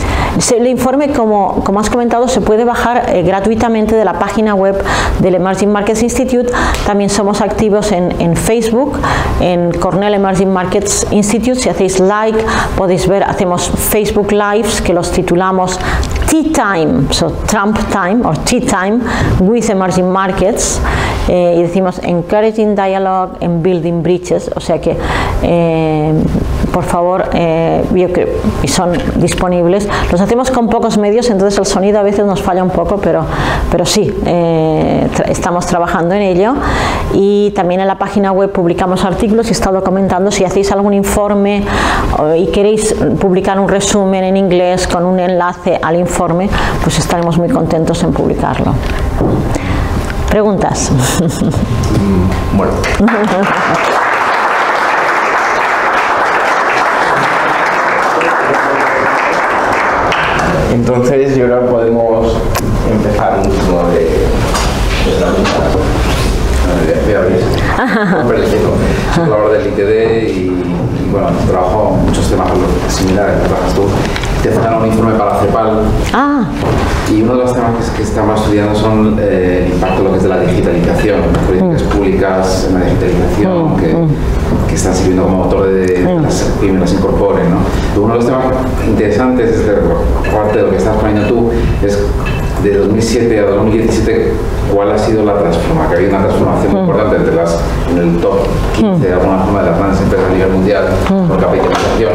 El informe, como, como has comentado, se puede bajar eh, gratuitamente de la página web del Emerging Markets Institute. También somos activos en, en Facebook, en Cornell Emerging Markets Institute. Si hacéis like, podéis ver, hacemos Facebook Lives que los titulamos Tea Time, so Trump Time, or Tea Time with Emerging Markets. Eh, y decimos Encouraging Dialogue and Building Bridges, o sea que eh, por favor, eh, yo creo, y son disponibles. Los hacemos con pocos medios, entonces el sonido a veces nos falla un poco, pero, pero sí, eh, tra estamos trabajando en ello. Y también en la página web publicamos artículos, y he estado comentando, si hacéis algún informe o, y queréis publicar un resumen en inglés con un enlace al informe, pues estaremos muy contentos en publicarlo. ¿Preguntas? Bueno. Entonces yo creo que podemos empezar un poco de, de la pregunta. Voy a abrir. Soy colaborador del I T D y, y bueno, trabajo muchos temas similares que trabajas tú. Te sacan un informe para CEPAL. Ah. Y uno de los temas que, que estamos estudiando son eh, el impacto lo que es de la digitalización, las políticas mm. públicas en la digitalización, mm. que, que están sirviendo como motor de que mm. las pymes las incorporen, ¿no? Y uno de los temas interesantes, es de, parte de lo que estás poniendo tú, es de dos mil siete a dos mil diecisiete, ¿cuál ha sido la transformación? Que ha habido una transformación mm. importante entre las, en el top quince, de alguna forma, de las grandes empresas a nivel mundial, mm. por capitalización.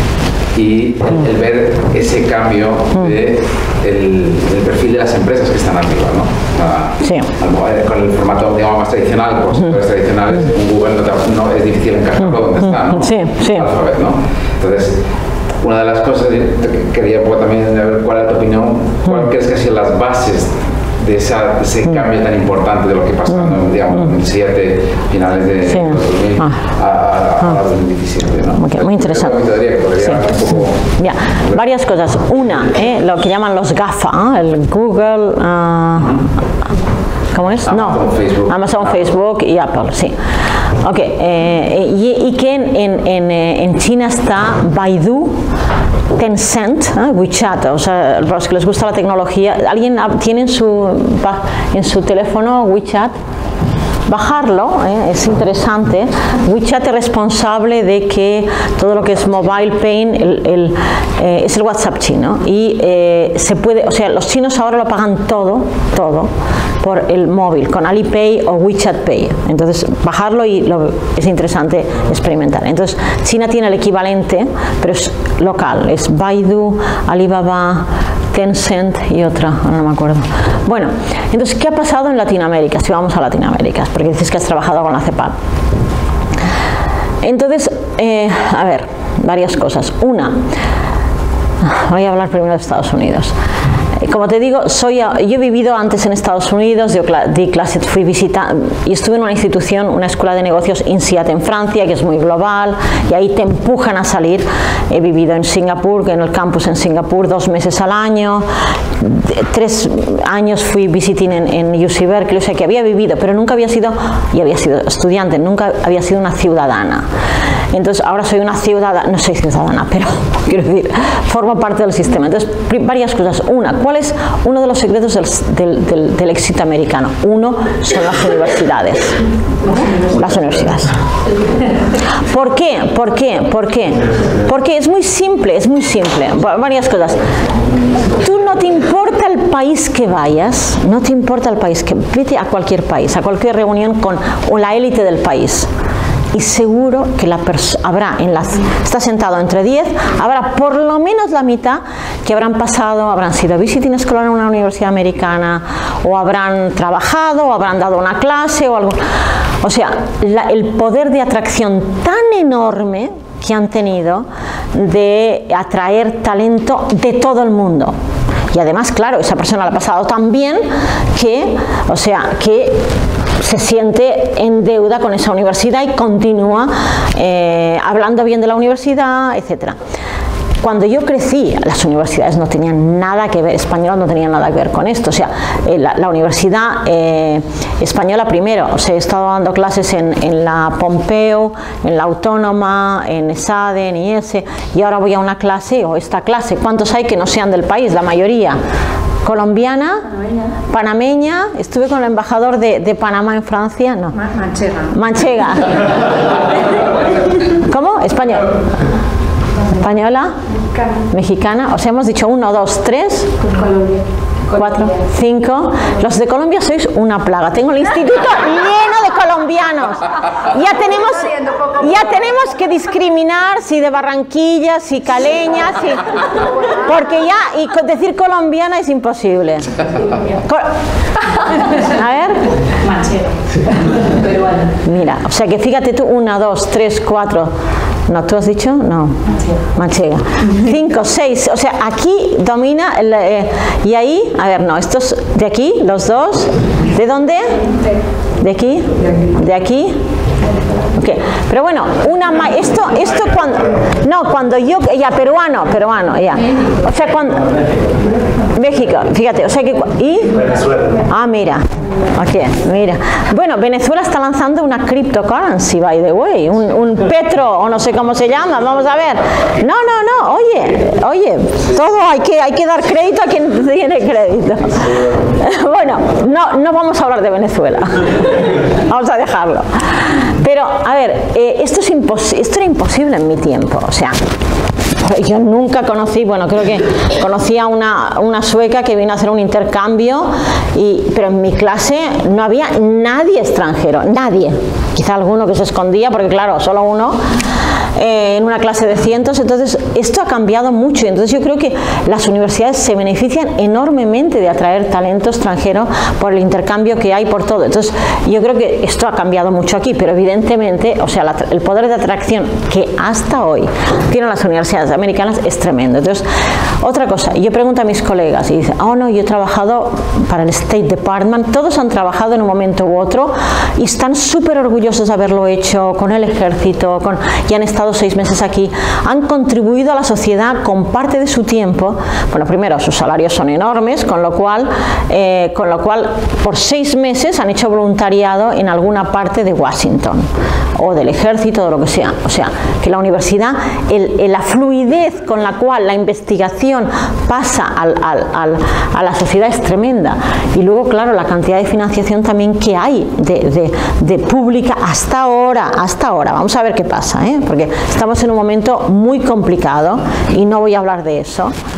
Y el, el ver ese cambio de el, el perfil de las empresas que están arriba, ¿no? A, sí. a, con el formato, digamos, más tradicional, por sectores tradicionales, un Google no, no es difícil encajarlo donde está, ¿no? Sí, sí. Alphabet, ¿no? Entonces, una de las cosas que quería un poco también saber cuál era tu opinión, cuál crees que han sido las bases de esa, ese cambio tan importante de lo que pasó en, digamos, dos mil siete, finales de sí. dos mil, ah. a, a, a dos mil diecisiete, ¿no? Okay, muy interesante. Sí. Ya, varias cosas. Una, eh, lo que llaman los GAFA, ¿eh? El Google, uh, ¿cómo es? Amazon, no, Facebook, Amazon, Apple. Facebook y Apple, sí. Ok, eh, y, y que en, en, en, en China está Baidu, Tencent, ¿eh? WeChat, o sea, los que les gusta la tecnología. ¿Alguien tiene en su, en su teléfono WeChat? Bajarlo, ¿eh? Es interesante. WeChat es responsable de que todo lo que es mobile paying el, el, eh, es el WhatsApp chino, y eh, se puede, o sea, los chinos ahora lo pagan todo, todo por el móvil, con Alipay o WeChat Pay. Entonces, bajarlo y lo, es interesante experimentar. Entonces, China tiene el equivalente, pero es local, es Baidu, Alibaba, Tencent y otra, no me acuerdo. Bueno, entonces, ¿qué ha pasado en Latinoamérica? Si vamos a Latinoamérica, porque dices que has trabajado con la CEPAL. Entonces, eh, a ver, varias cosas. Una, voy a hablar primero de Estados Unidos. Como te digo, soy, yo he vivido antes en Estados Unidos, yo di clases, fui visitar y estuve en una institución, una escuela de negocios INSEAD en Francia, que es muy global, y ahí te empujan a salir. He vivido en Singapur, en el campus en Singapur, dos meses al año, tres años fui visiting en, en U C Berkeley, o sea que había vivido, pero nunca había sido, y había sido estudiante, nunca había sido una ciudadana. Entonces ahora soy una ciudadana, no soy ciudadana, pero quiero decir, formo parte del sistema. Entonces, varias cosas. Una, ¿cuál es uno de los secretos del, del, del, del éxito americano? Uno, son las universidades. Las universidades. ¿Por qué? ¿Por qué? ¿Por qué? Porque es muy simple, es muy simple. Varias cosas. Tú no te importa el país que vayas, no te importa el país que, vete a cualquier país, a cualquier reunión con la élite del país. Y seguro que la habrá en las, está sentado entre diez, habrá por lo menos la mitad que habrán pasado, habrán sido visiting scholar en una universidad americana, o habrán trabajado, o habrán dado una clase o algo. O sea, la, el poder de atracción tan enorme que han tenido de atraer talento de todo el mundo. Y además, claro, esa persona la ha pasado tan bien que, o sea, que se siente en deuda con esa universidad y continúa eh, hablando bien de la universidad, etcétera. Cuando yo crecí, las universidades no tenían nada que ver, españolas no tenían nada que ver con esto. O sea, eh, la, la universidad eh, española primero, o sea, he estado dando clases en, en la Pompeu, en la Autónoma, en ESADE, en I E S E, y ahora voy a una clase, o esta clase, ¿cuántos hay que no sean del país? La mayoría. Colombiana, panameña, panameña. Estuve con el embajador de, de Panamá en Francia, no. Manchega. Manchega. ¿Cómo? Español. Española, mexicana. mexicana, o sea, hemos dicho uno, dos, tres, Colombia. cuatro, cinco. Los de Colombia sois una plaga. Tengo el instituto lleno de colombianos. Ya tenemos, ya tenemos que discriminar si de Barranquilla, si caleña, si, porque ya y decir colombiana es imposible. Co A ver. Mira, o sea que fíjate tú, una, dos, tres, cuatro. No, ¿tú has dicho? No. Manchega. Cinco, seis. O sea, aquí domina. El, eh, y ahí, a ver, no, estos de aquí, los dos. ¿De dónde? ¿De aquí? ¿De aquí? Okay. Pero bueno, una esto, esto cuando. No, cuando yo. Ya, peruano, peruano, ya. O sea, cuando. México, fíjate, o sea que. ¿Y? Venezuela. Ah, mira. Ok, mira. Bueno, Venezuela está lanzando una cryptocurrency, by the way. Un, un petro, o no sé cómo se llama, vamos a ver. No, no, no, oye, oye, todo hay que, hay que dar crédito a quien tiene crédito. Bueno, no, no vamos a hablar de Venezuela. Vamos a dejarlo. Pero, a ver, eh, esto, es impos esto era imposible en mi tiempo, o sea. Yo nunca conocí, bueno, creo que conocí a una, una sueca que vino a hacer un intercambio, y, pero en mi clase no había nadie extranjero, nadie. Quizá alguno que se escondía, porque claro, solo uno, eh, en una clase de cientos. Entonces, esto ha cambiado mucho. Entonces, yo creo que las universidades se benefician enormemente de atraer talento extranjero por el intercambio que hay por todo. Entonces, yo creo que esto ha cambiado mucho aquí, pero evidentemente, o sea, la, el poder de atracción que hasta hoy tienen las universidades americanas es tremendo. Entonces, otra cosa, yo pregunto a mis colegas y dicen, oh no, yo he trabajado para el State Department, todos han trabajado en un momento u otro y están súper orgullosos de haberlo hecho con el ejército, con, y han estado seis meses aquí, han contribuido a la sociedad con parte de su tiempo. Bueno, primero, sus salarios son enormes, con lo cual, eh, con lo cual por seis meses han hecho voluntariado en alguna parte de Washington o del ejército o lo que sea. O sea, que la universidad, el, el, la fluidez con la cual la investigación pasa al, al, al, a la sociedad es tremenda. Y luego, claro, la cantidad de financiación también que hay de, de, de pública hasta ahora, hasta ahora. Vamos a ver qué pasa, ¿eh? Porque estamos en un momento muy complicado y no voy a hablar de eso.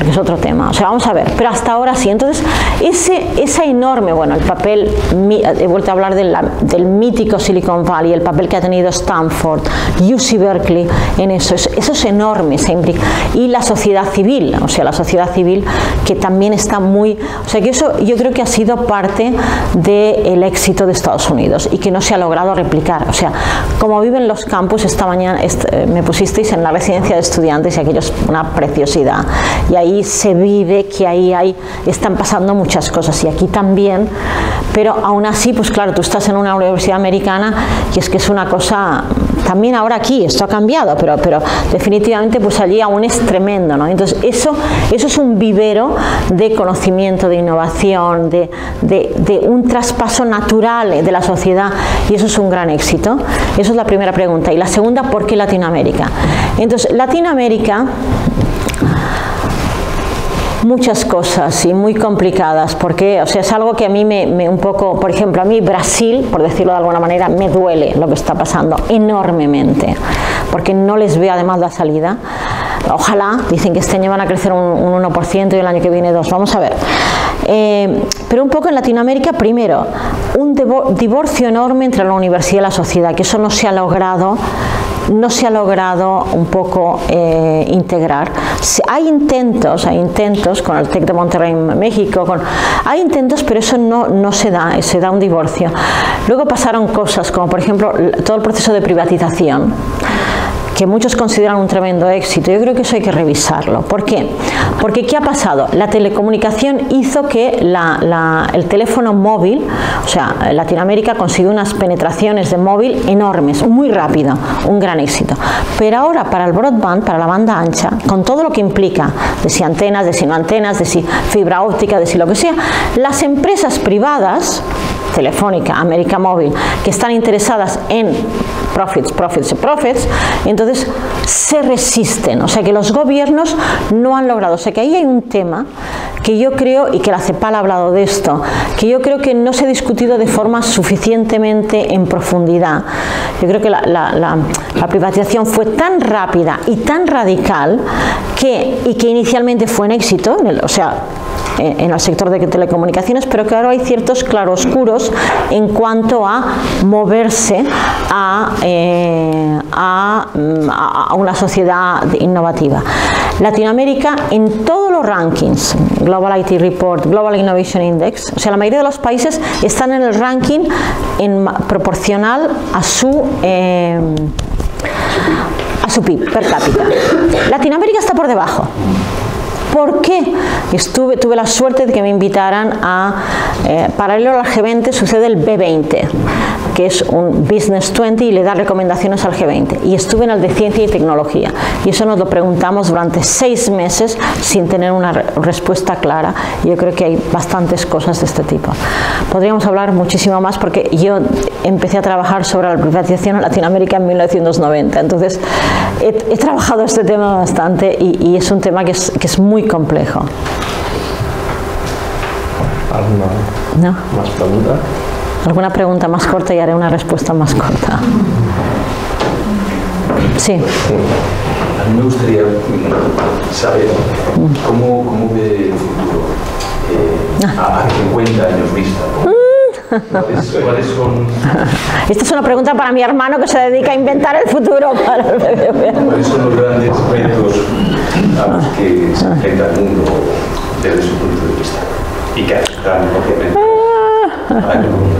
porque es otro tema. O sea, vamos a ver, pero hasta ahora sí. Entonces, ese, esa enorme, bueno, el papel, he vuelto a hablar de la, del mítico Silicon Valley, el papel que ha tenido Stanford, U C Berkeley en eso, eso es enorme, se implica. Y la sociedad civil, o sea, la sociedad civil que también está muy, o sea, que eso yo creo que ha sido parte del éxito de Estados Unidos y que no se ha logrado replicar. O sea, como viven los campus, esta mañana este, me pusisteis en la residencia de estudiantes y aquello es una preciosidad. Y ahí se vive que ahí hay, están pasando muchas cosas y aquí también, pero aún así, pues claro, tú estás en una universidad americana y es que es una cosa, también ahora aquí, esto ha cambiado, pero, pero definitivamente pues allí aún es tremendo, ¿no? Entonces eso, eso es un vivero de conocimiento, de innovación, de, de, de un traspaso natural de la sociedad y eso es un gran éxito. Eso es la primera pregunta. Y la segunda, ¿por qué Latinoamérica? Entonces, Latinoamérica, muchas cosas y muy complicadas, porque, o sea, es algo que a mí me, me un poco, por ejemplo, a mí Brasil, por decirlo de alguna manera, me duele lo que está pasando enormemente, porque no les veo además la salida. Ojalá, dicen que este año van a crecer un, un uno por ciento y el año que viene dos, vamos a ver. Eh, pero un poco en Latinoamérica, primero, un divorcio enorme entre la universidad y la sociedad, que eso no se ha logrado no se ha logrado un poco eh, integrar. Hay intentos, hay intentos con el TEC de Monterrey en México, con, hay intentos, pero eso no, no se da, se da un divorcio. Luego pasaron cosas como por ejemplo todo el proceso de privatización, que muchos consideran un tremendo éxito. Yo creo que eso hay que revisarlo. ¿Por qué? Porque ¿qué ha pasado? La telecomunicación hizo que la, la, el teléfono móvil, o sea, Latinoamérica consiguió unas penetraciones de móvil enormes, muy rápido, un gran éxito. Pero ahora para el broadband, para la banda ancha, con todo lo que implica, de si antenas, de si no antenas, de si fibra óptica, de si lo que sea, las empresas privadas, Telefónica, América Móvil, que están interesadas en profits, profits y profits, entonces se resisten, o sea que los gobiernos no han logrado, o sea que ahí hay un tema que yo creo, y que la CEPAL ha hablado de esto, que yo creo que no se ha discutido de forma suficientemente en profundidad. Yo creo que la, la, la, la privatización fue tan rápida y tan radical que, y que inicialmente fue un éxito, en el, o sea, en el sector de telecomunicaciones, pero que ahora hay ciertos claroscuros en cuanto a moverse a, eh, a, a una sociedad innovativa. Latinoamérica, en todos los rankings, Global I T Report, Global Innovation Index, o sea, la mayoría de los países están en el ranking en, proporcional a su eh, a su P I B per cápita. Latinoamérica está por debajo. ¿Por qué? Estuve, tuve la suerte de que me invitaran a, eh, paralelo al G veinte sucede el B veinte, que es un Business veinte y le da recomendaciones al G veinte. Y estuve en el de Ciencia y Tecnología. Y eso nos lo preguntamos durante seis meses sin tener una re respuesta clara. Y yo creo que hay bastantes cosas de este tipo. Podríamos hablar muchísimo más porque yo empecé a trabajar sobre la privatización en Latinoamérica en mil novecientos noventa. Entonces, he, he trabajado este tema bastante y, y es un tema que es, que es muy complejo. ¿Alguna ¿No? más pregunta? ¿Alguna pregunta más corta y haré una respuesta más corta? Sí. A mí me gustaría saber cómo, cómo ve el futuro eh, a cincuenta años vista. ¿Cuáles, ¿Cuáles son? Esta es una pregunta para mi hermano que se dedica a inventar el futuro para el B B V A. ¿Cuáles son los grandes retos a los que se enfrenta el mundo desde su punto de vista? Y que afectan, obviamente, al mundo.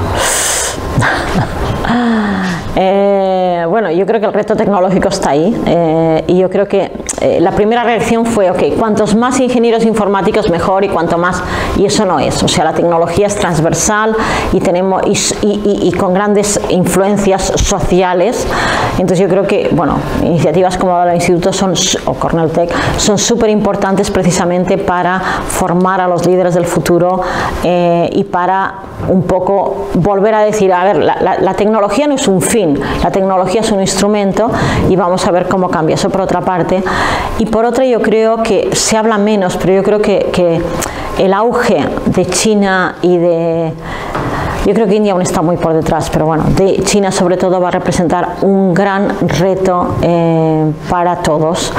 Eh, bueno, yo creo que el reto tecnológico está ahí eh, y yo creo que eh, la primera reacción fue, ok, cuantos más ingenieros informáticos mejor y cuanto más, y eso no es, o sea, la tecnología es transversal y, tenemos, y, y, y con grandes influencias sociales, entonces yo creo que, bueno, iniciativas como la del Instituto son, o Cornell Tech son súper importantes precisamente para formar a los líderes del futuro eh, y para un poco volver a decir, a ver, la, la, la tecnología no es un fin, la tecnología es un instrumento y vamos a ver cómo cambia eso por otra parte. Y por otra yo creo que se habla menos, pero yo creo que, que el auge de China y de... Yo creo que India aún está muy por detrás, pero bueno, de China sobre todo va a representar un gran reto eh, para todos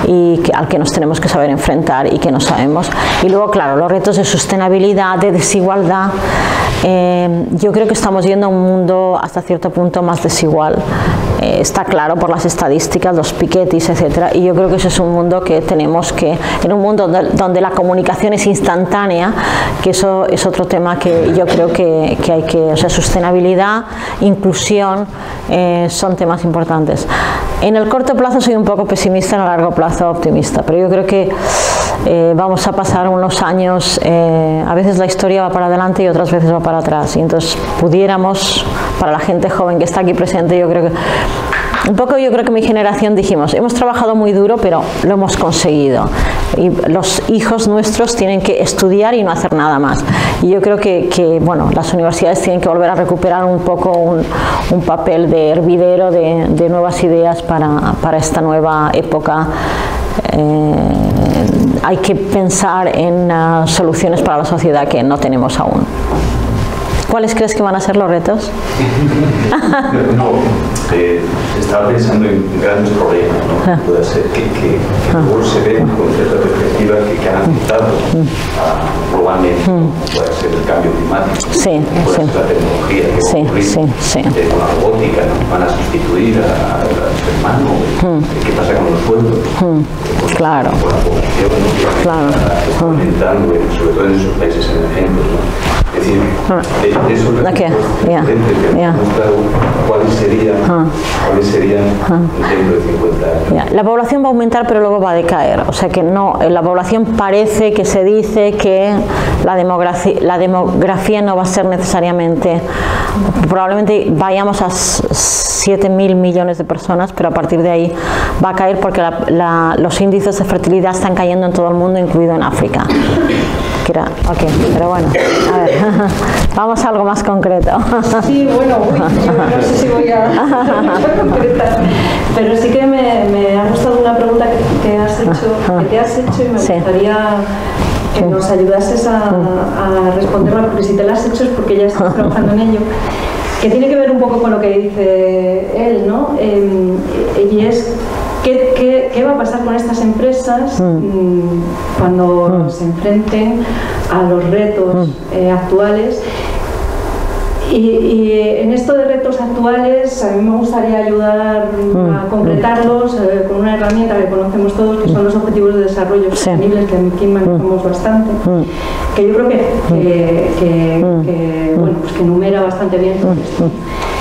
y que, al que nos tenemos que saber enfrentar y que no sabemos. Y luego, claro, los retos de sostenibilidad, de desigualdad. Eh, yo creo que estamos yendo a un mundo hasta cierto punto más desigual. Eh, está claro por las estadísticas, los piquetis, etcétera. Y yo creo que ese es un mundo que tenemos que, en un mundo donde, donde la comunicación es instantánea, que eso es otro tema que yo creo que, que hay que, o sea, sostenibilidad, inclusión, eh, son temas importantes. En el corto plazo soy un poco pesimista, en el largo plazo optimista, pero yo creo que eh, vamos a pasar unos años, eh, a veces la historia va para adelante y otras veces va para atrás, y entonces pudiéramos, para la gente joven que está aquí presente, yo creo que un poco, yo creo que mi generación dijimos, hemos trabajado muy duro, pero lo hemos conseguido. Y los hijos nuestros tienen que estudiar y no hacer nada más. Y yo creo que, que bueno, las universidades tienen que volver a recuperar un poco un, un papel de hervidero de, de nuevas ideas para, para esta nueva época. Eh, hay que pensar en uh, soluciones para la sociedad que no tenemos aún. ¿Cuáles crees que van a ser los retos? No, eh, estaba pensando en grandes problemas, ¿no? Ah. Puede ser que, que, que ah. luego se ven con cierta perspectiva que, que han afectado mm. globalmente, mm. puede ser el cambio climático, sí, puede sí. ser la tecnología que sí, va a ocurrir, sí, sí. eh, con la robótica, ¿no? Van a sustituir al ser humano, mm. ¿qué pasa con los sueldos? Mm. Con, claro. Con la población, ¿no? Que claro. está aumentando, mm. sobre todo en esos países emergentes, ¿no? Es decir, ah. de, de eso okay. yeah. yeah. ¿cuáles serían, ah. ¿cuáles serían ah. dentro de cincuenta años? Yeah. La población va a aumentar, pero luego va a decaer. O sea que no, la población parece que se dice que la demografía, la demografía no va a ser necesariamente, probablemente vayamos a siete mil millones de personas, pero a partir de ahí va a caer porque la, la, los índices de fertilidad están cayendo en todo el mundo, incluido en África. Era, ok, pero bueno, a ver, vamos a algo más concreto. Sí, bueno, uy, yo no sé si voy a, a concretar, pero sí que me, me ha gustado una pregunta que, que, has hecho, que te has hecho y me sí. gustaría que nos ayudases a, a responderla, porque si te la has hecho es porque ya estás trabajando en ello, que tiene que ver un poco con lo que dice él, ¿no? Eh, y es ¿Qué, qué, ¿Qué va a pasar con estas empresas mm. cuando mm. se enfrenten a los retos mm. eh, actuales? Y, y en esto de retos actuales, a mí me gustaría ayudar mm. a concretarlos eh, con una herramienta que conocemos todos, que son los Objetivos de Desarrollo Sostenible, que aquí manejamos bastante, mm. que yo creo que, que, que, mm. que, bueno, pues que enumera bastante bien todo esto.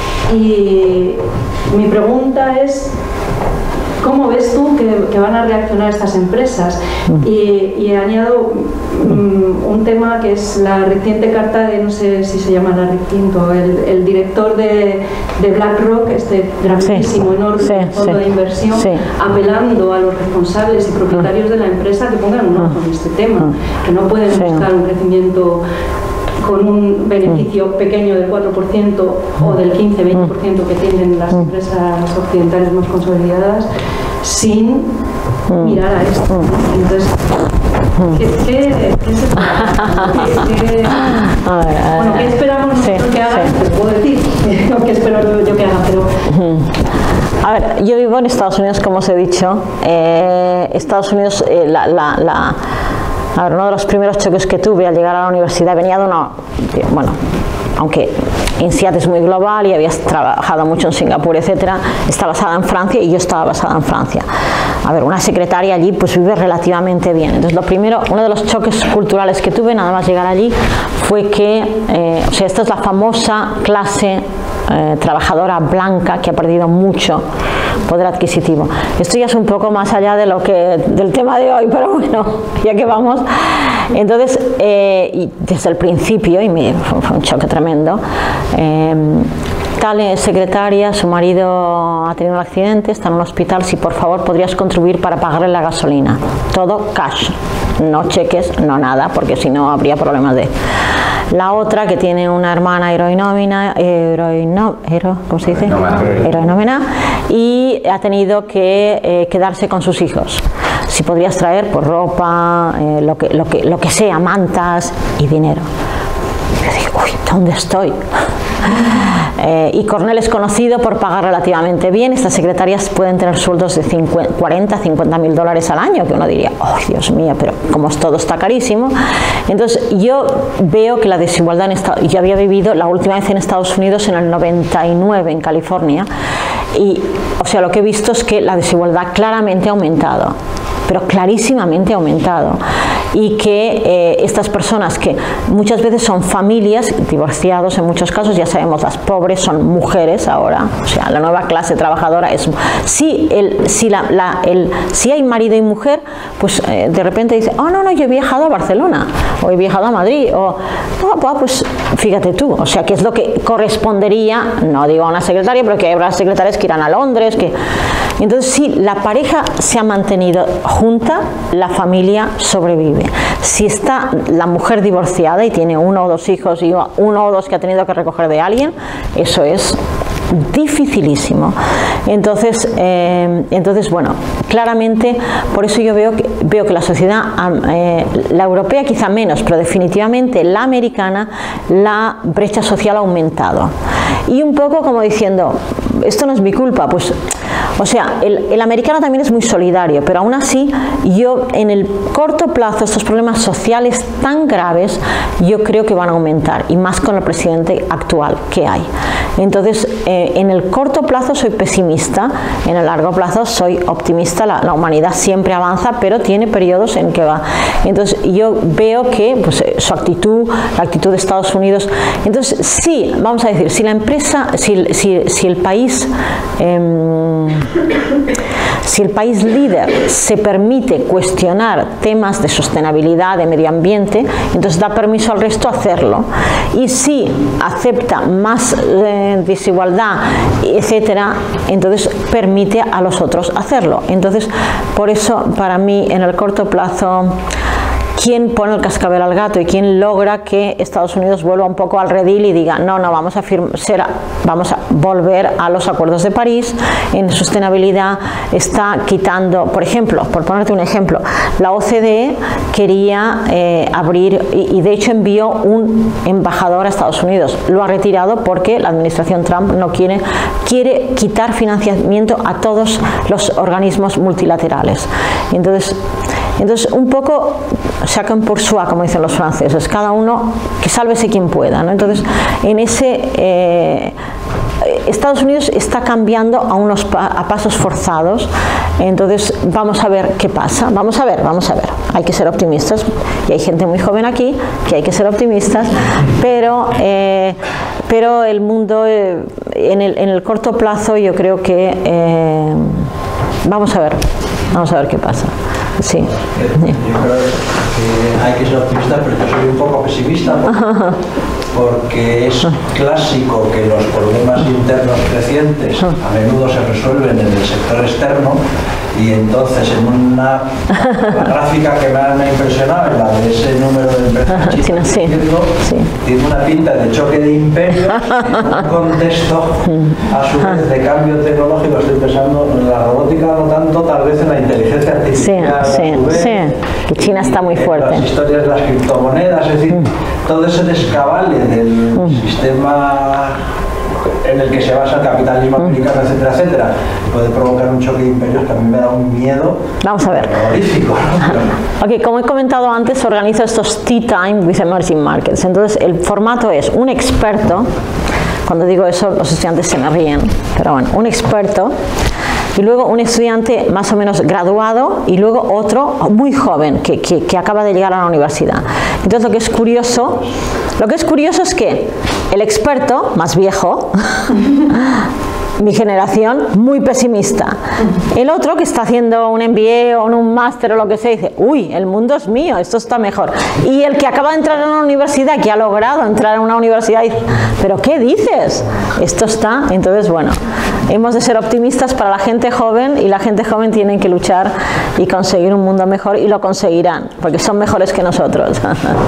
Y mi pregunta es, ¿cómo ves tú que, que van a reaccionar estas empresas? Y, y añado um, un tema que es la reciente carta de, no sé si se llama Larry Quinto, el, el director de, de BlackRock, este grandísimo, sí, enorme sí, fondo sí, de inversión, sí. apelando a los responsables y propietarios de la empresa que pongan un ojo en este tema, que no pueden sí. buscar un crecimiento con un beneficio pequeño del cuatro por ciento o del quince a veinte por ciento que tienen las empresas occidentales más consolidadas, sin mirar a esto. Entonces, ¿qué, qué, qué se puede ¿Qué, qué, bueno, ¿qué esperamos nosotros sí, que hagan? Sí. Te puedo decir, no que espero yo que hagan, pero... A ver, yo vivo en Estados Unidos, como os he dicho. Eh, Estados Unidos, eh, la... la, la A ver, uno de los primeros choques que tuve al llegar a la universidad venía de una, bueno, aunque INSEAD es muy global y había trabajado mucho en Singapur, etcétera, está basada en Francia y yo estaba basada en Francia. A ver, una secretaria allí pues vive relativamente bien. Entonces, lo primero, uno de los choques culturales que tuve nada más llegar allí fue que, eh, o sea, esta es la famosa clase eh, trabajadora blanca que ha perdido mucho poder adquisitivo. Esto ya es un poco más allá de lo que del tema de hoy, pero bueno, ya que vamos. Entonces, eh, y desde el principio, y me, fue un choque tremendo, eh, tal secretaria, su marido ha tenido un accidente, está en un hospital, si por favor podrías contribuir para pagarle la gasolina. Todo cash, no cheques, no nada, porque si no habría problemas de... La otra, que tiene una hermana heroinómena, heroino, hero, ¿cómo se dice? Heroinómena, y ha tenido que eh, quedarse con sus hijos. Si podrías traer por pues, ropa, eh, lo, que, lo, que, lo que sea, mantas y dinero. Y yo dije, uy, ¿dónde estoy? Eh, y Cornell es conocido por pagar relativamente bien. Estas secretarias pueden tener sueldos de cuarenta, cincuenta mil dólares al año, que uno diría, oh Dios mío, pero como todo está carísimo. Entonces yo veo que la desigualdad en Estados Unidos, yo había vivido la última vez en Estados Unidos en el noventa y nueve en California, y o sea, lo que he visto es que la desigualdad claramente ha aumentado, pero clarísimamente ha aumentado, y que eh, estas personas, que muchas veces son familias, divorciados en muchos casos, ya sabemos, las pobres son mujeres ahora, o sea, la nueva clase trabajadora es, si, el, si, la, la, el, si hay marido y mujer, pues eh, de repente dice, oh no, no, yo he viajado a Barcelona, o he viajado a Madrid, o, oh, pues fíjate tú, o sea, que es lo que correspondería, no digo a una secretaria, pero que habrá secretarias que irán a Londres, que... Entonces, si la pareja se ha mantenido junta, la familia sobrevive. Si está la mujer divorciada y tiene uno o dos hijos y uno o dos que ha tenido que recoger de alguien, eso es dificilísimo. Entonces, eh, entonces bueno, claramente, por eso yo veo que, veo que la sociedad, eh, la europea quizá menos, pero definitivamente la americana, la brecha social ha aumentado. Y un poco como diciendo, esto no es mi culpa, pues, o sea, el, el americano también es muy solidario, pero aún así, yo en el corto plazo, estos problemas sociales tan graves, yo creo que van a aumentar, y más con el presidente actual que hay. Entonces, eh, en el corto plazo soy pesimista, en el largo plazo soy optimista. La, la humanidad siempre avanza, pero tiene periodos en que va. Entonces, yo veo que pues, su actitud, la actitud de Estados Unidos. Entonces, sí, vamos a decir, si la empresa, si, si, si el país, eh, si el país líder se permite cuestionar temas de sostenibilidad, de medio ambiente, entonces da permiso al resto a hacerlo. Y si acepta más eh, desigualdad, etcétera, entonces permite a los otros hacerlo. Entonces, por eso, para mí, en el corto plazo, ¿quién pone el cascabel al gato y quién logra que Estados Unidos vuelva un poco al redil y diga, no, no, vamos a, ser, vamos a volver a los acuerdos de París? En sostenibilidad está quitando, por ejemplo, por ponerte un ejemplo, la O C D E quería eh, abrir, y, y de hecho envió un embajador a Estados Unidos, lo ha retirado porque la administración Trump no quiere, quiere quitar financiamiento a todos los organismos multilaterales. Entonces, Entonces, un poco chacun pour soi, como dicen los franceses, cada uno que sálvese quien pueda, ¿no? Entonces, en ese, eh, Estados Unidos está cambiando a unos pa a pasos forzados. Entonces, vamos a ver qué pasa, vamos a ver, vamos a ver. Hay que ser optimistas, y hay gente muy joven aquí que hay que ser optimistas, pero, eh, pero el mundo, eh, en, el, en el corto plazo, yo creo que, eh, vamos a ver, vamos a ver qué pasa. Sí. Yo creo que hay que ser optimista, pero yo soy un poco pesimista porque es clásico que los problemas internos crecientes a menudo se resuelven en el sector externo, y entonces en una la gráfica que me ha, me ha impresionado, en la de ese número de empresas chinas, sí, sí. tiene una pinta de choque de imperio en un contexto a su vez de cambio tecnológico. Estoy pensando en la robótica, no tanto, tal vez en la inteligencia artificial, sí, sí, vez, sí. Que China está muy fuerte. Las historias de las criptomonedas, es decir, mm. todo ese descabale del mm. sistema en el que se basa el capitalismo americano, etcétera, etcétera, puede provocar un choque de imperios que a mí me da un miedo. Vamos a ver. Terrorífico, ¿no? Ok, como he comentado antes, organizo estos Tea Time with Emerging Markets. Entonces, el formato es un experto. Cuando digo eso, los estudiantes se me ríen, pero bueno, un experto, y luego un estudiante más o menos graduado, y luego otro muy joven que, que, que acaba de llegar a la universidad. Entonces, lo que es curioso, lo que es curioso es que el experto, más viejo, mi generación, muy pesimista. El otro que está haciendo un M B A o un máster o lo que sea, dice, uy, el mundo es mío, esto está mejor. Y el que acaba de entrar a una universidad, que ha logrado entrar a una universidad, dice, pero ¿qué dices? Esto está, entonces bueno, hemos de ser optimistas para la gente joven, y la gente joven tiene que luchar y conseguir un mundo mejor, y lo conseguirán, porque son mejores que nosotros.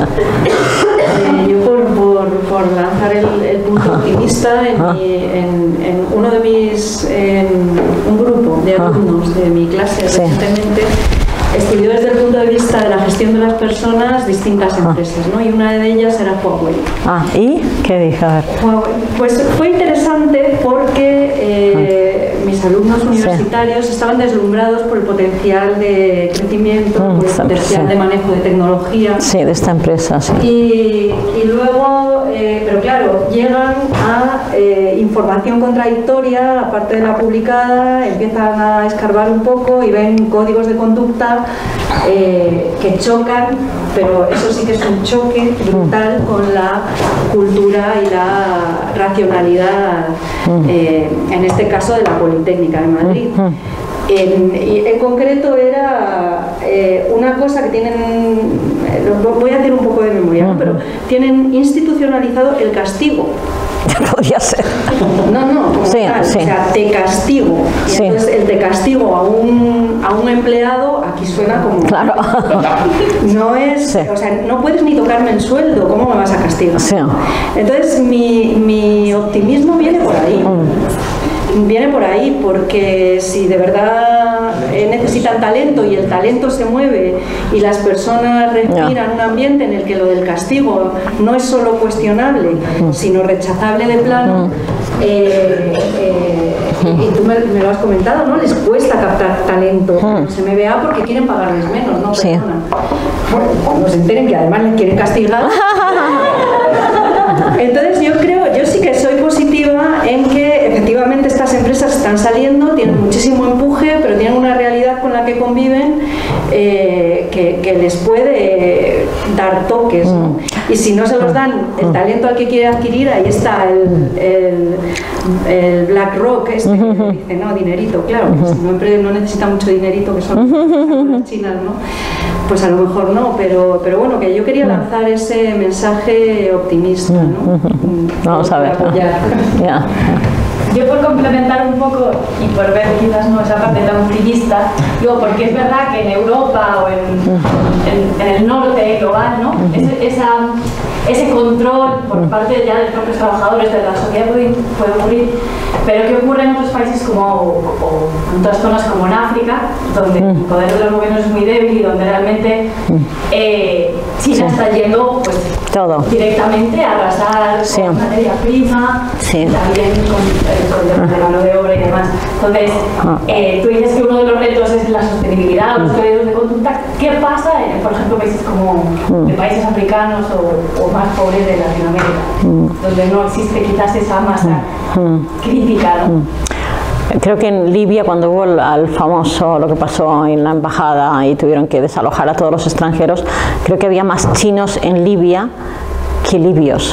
Eh, yo por, por, por lanzar el, el punto optimista, en, mi, en, en uno de mis, en un grupo de alumnos de mi clase recientemente estudió desde el punto de vista de la gestión de de las personas distintas empresas, ¿no? Y una de ellas era Huawei. Ah, ¿y qué dijo? A ver. Huawei. Pues fue interesante porque eh, ah. mis alumnos universitarios sí. estaban deslumbrados por el potencial de crecimiento, mm, por el potencial sí. de manejo de tecnología. Sí, de esta empresa, sí. Y, y luego, eh, pero claro, llegan a eh, información contradictoria, aparte de la publicada, empiezan a escarbar un poco y ven códigos de conducta eh, que chocan, pero eso sí que es un choque brutal con la cultura y la racionalidad, eh, en este caso de la Politécnica de Madrid. En, en concreto era eh, una cosa que tienen, voy a hacer un poco de memoria, ¿no? Pero tienen institucionalizado el castigo. Podría ser. No, no, como sí, tal, sí. o sea, te castigo. Y sí. entonces el te castigo a un, a un empleado, aquí suena como... Claro. No es, sí. o sea, no puedes ni tocarme el sueldo, ¿cómo me vas a castigar? Sí. Entonces mi, mi optimismo viene por ahí. Mm. Viene por ahí, porque si de verdad necesitan talento y el talento se mueve y las personas respiran yeah. un ambiente en el que lo del castigo no es solo cuestionable, mm. sino rechazable de plano, mm. eh, eh, y, y tú me, me lo has comentado, ¿no? Les cuesta captar talento, mm. se me vea porque quieren pagarles menos, ¿no? Sí. Bueno, cuando se enteren que además les quieren castigar. Entonces yo creo, yo sí que soy positiva en que efectivamente estas empresas están saliendo, tienen muchísimo empuje, pero tienen una realidad con la que conviven eh, que, que les puede dar toques, ¿no? Y si no se los dan el talento al que quiere adquirir, ahí está el, el, el BlackRock, este que dice, no, dinerito, claro, pues no, no necesita mucho dinerito, que son las chinas, ¿no? Pues a lo mejor no, pero, pero bueno, que yo quería lanzar ese mensaje optimista, ¿no? Vamos a ver. Yeah. Yo por complementar un poco y por ver quizás no esa parte tan optimista, digo, porque es verdad que en Europa o en, en, en el norte global, ¿no? Ese, esa, ese control por parte ya de los propios trabajadores de la sociedad puede, puede ocurrir, pero ¿qué ocurre en otros países como, o en otras zonas como en África, donde el poder de los gobiernos es muy débil y donde realmente eh, China sí. está yendo pues, todo directamente a arrasar sí. con materia prima, sí. también con con de mano de obra y demás. Entonces, eh, tú dices que uno de los retos es la sostenibilidad, los códigos de conducta. ¿Qué pasa en, por ejemplo, países como de países africanos o, o más pobres de Latinoamérica, donde no existe quizás esa masa crítica, ¿no? Creo que en Libia, cuando hubo el, el famoso, lo que pasó en la embajada y tuvieron que desalojar a todos los extranjeros, creo que había más chinos en Libia que libios.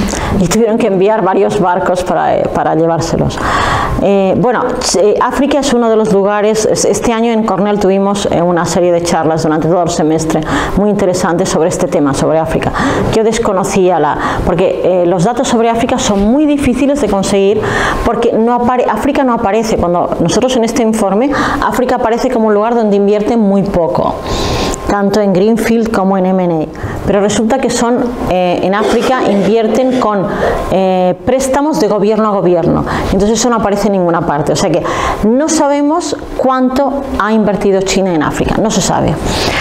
Y tuvieron que enviar varios barcos para, eh, para llevárselos. Eh, bueno, eh, África es uno de los lugares, este año en Cornell tuvimos eh, una serie de charlas durante todo el semestre muy interesantes sobre este tema, sobre África. Yo desconocía la, porque eh, los datos sobre África son muy difíciles de conseguir porque no apare, África no aparece, cuando nosotros en este informe, África aparece como un lugar donde invierten muy poco, tanto en Greenfield como en M and A, pero resulta que son eh, en África invierten con eh, préstamos de gobierno a gobierno, entonces eso no aparece en ninguna parte, o sea que no sabemos cuánto ha invertido China en África, no se sabe.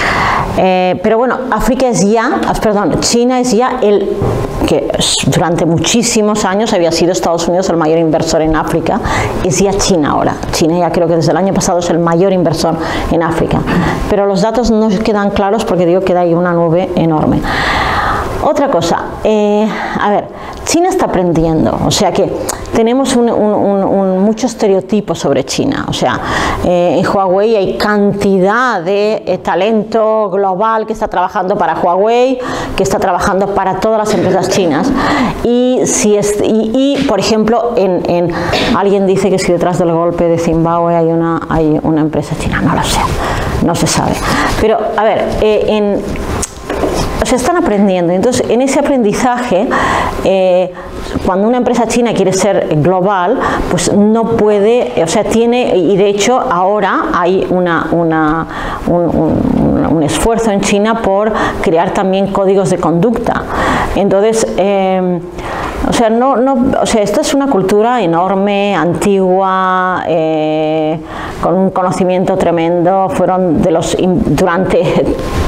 Eh, pero bueno, África es ya, perdón, China es ya el que durante muchísimos años había sido Estados Unidos el mayor inversor en África, es ya China ahora. China ya creo que desde el año pasado es el mayor inversor en África, pero los datos no quedan claros porque digo que hay una nube enorme. Otra cosa, eh, a ver, China está aprendiendo, o sea que tenemos un, un, un, un, mucho estereotipo sobre China, o sea, eh, en Huawei hay cantidad de eh, talento global que está trabajando para Huawei, que está trabajando para todas las empresas chinas, y, si es, y, y por ejemplo, en, en, alguien dice que si detrás del golpe de Zimbabue hay una, hay una empresa china, no lo sé, no se sabe, pero a ver, eh, en... O sea, están aprendiendo, entonces en ese aprendizaje, eh, cuando una empresa china quiere ser global, pues no puede, o sea, tiene, y de hecho ahora hay una, una, un, un, un esfuerzo en China por crear también códigos de conducta. Entonces, eh, o sea, no, no, o sea, esta es una cultura enorme, antigua, eh, con un conocimiento tremendo, fueron de los, durante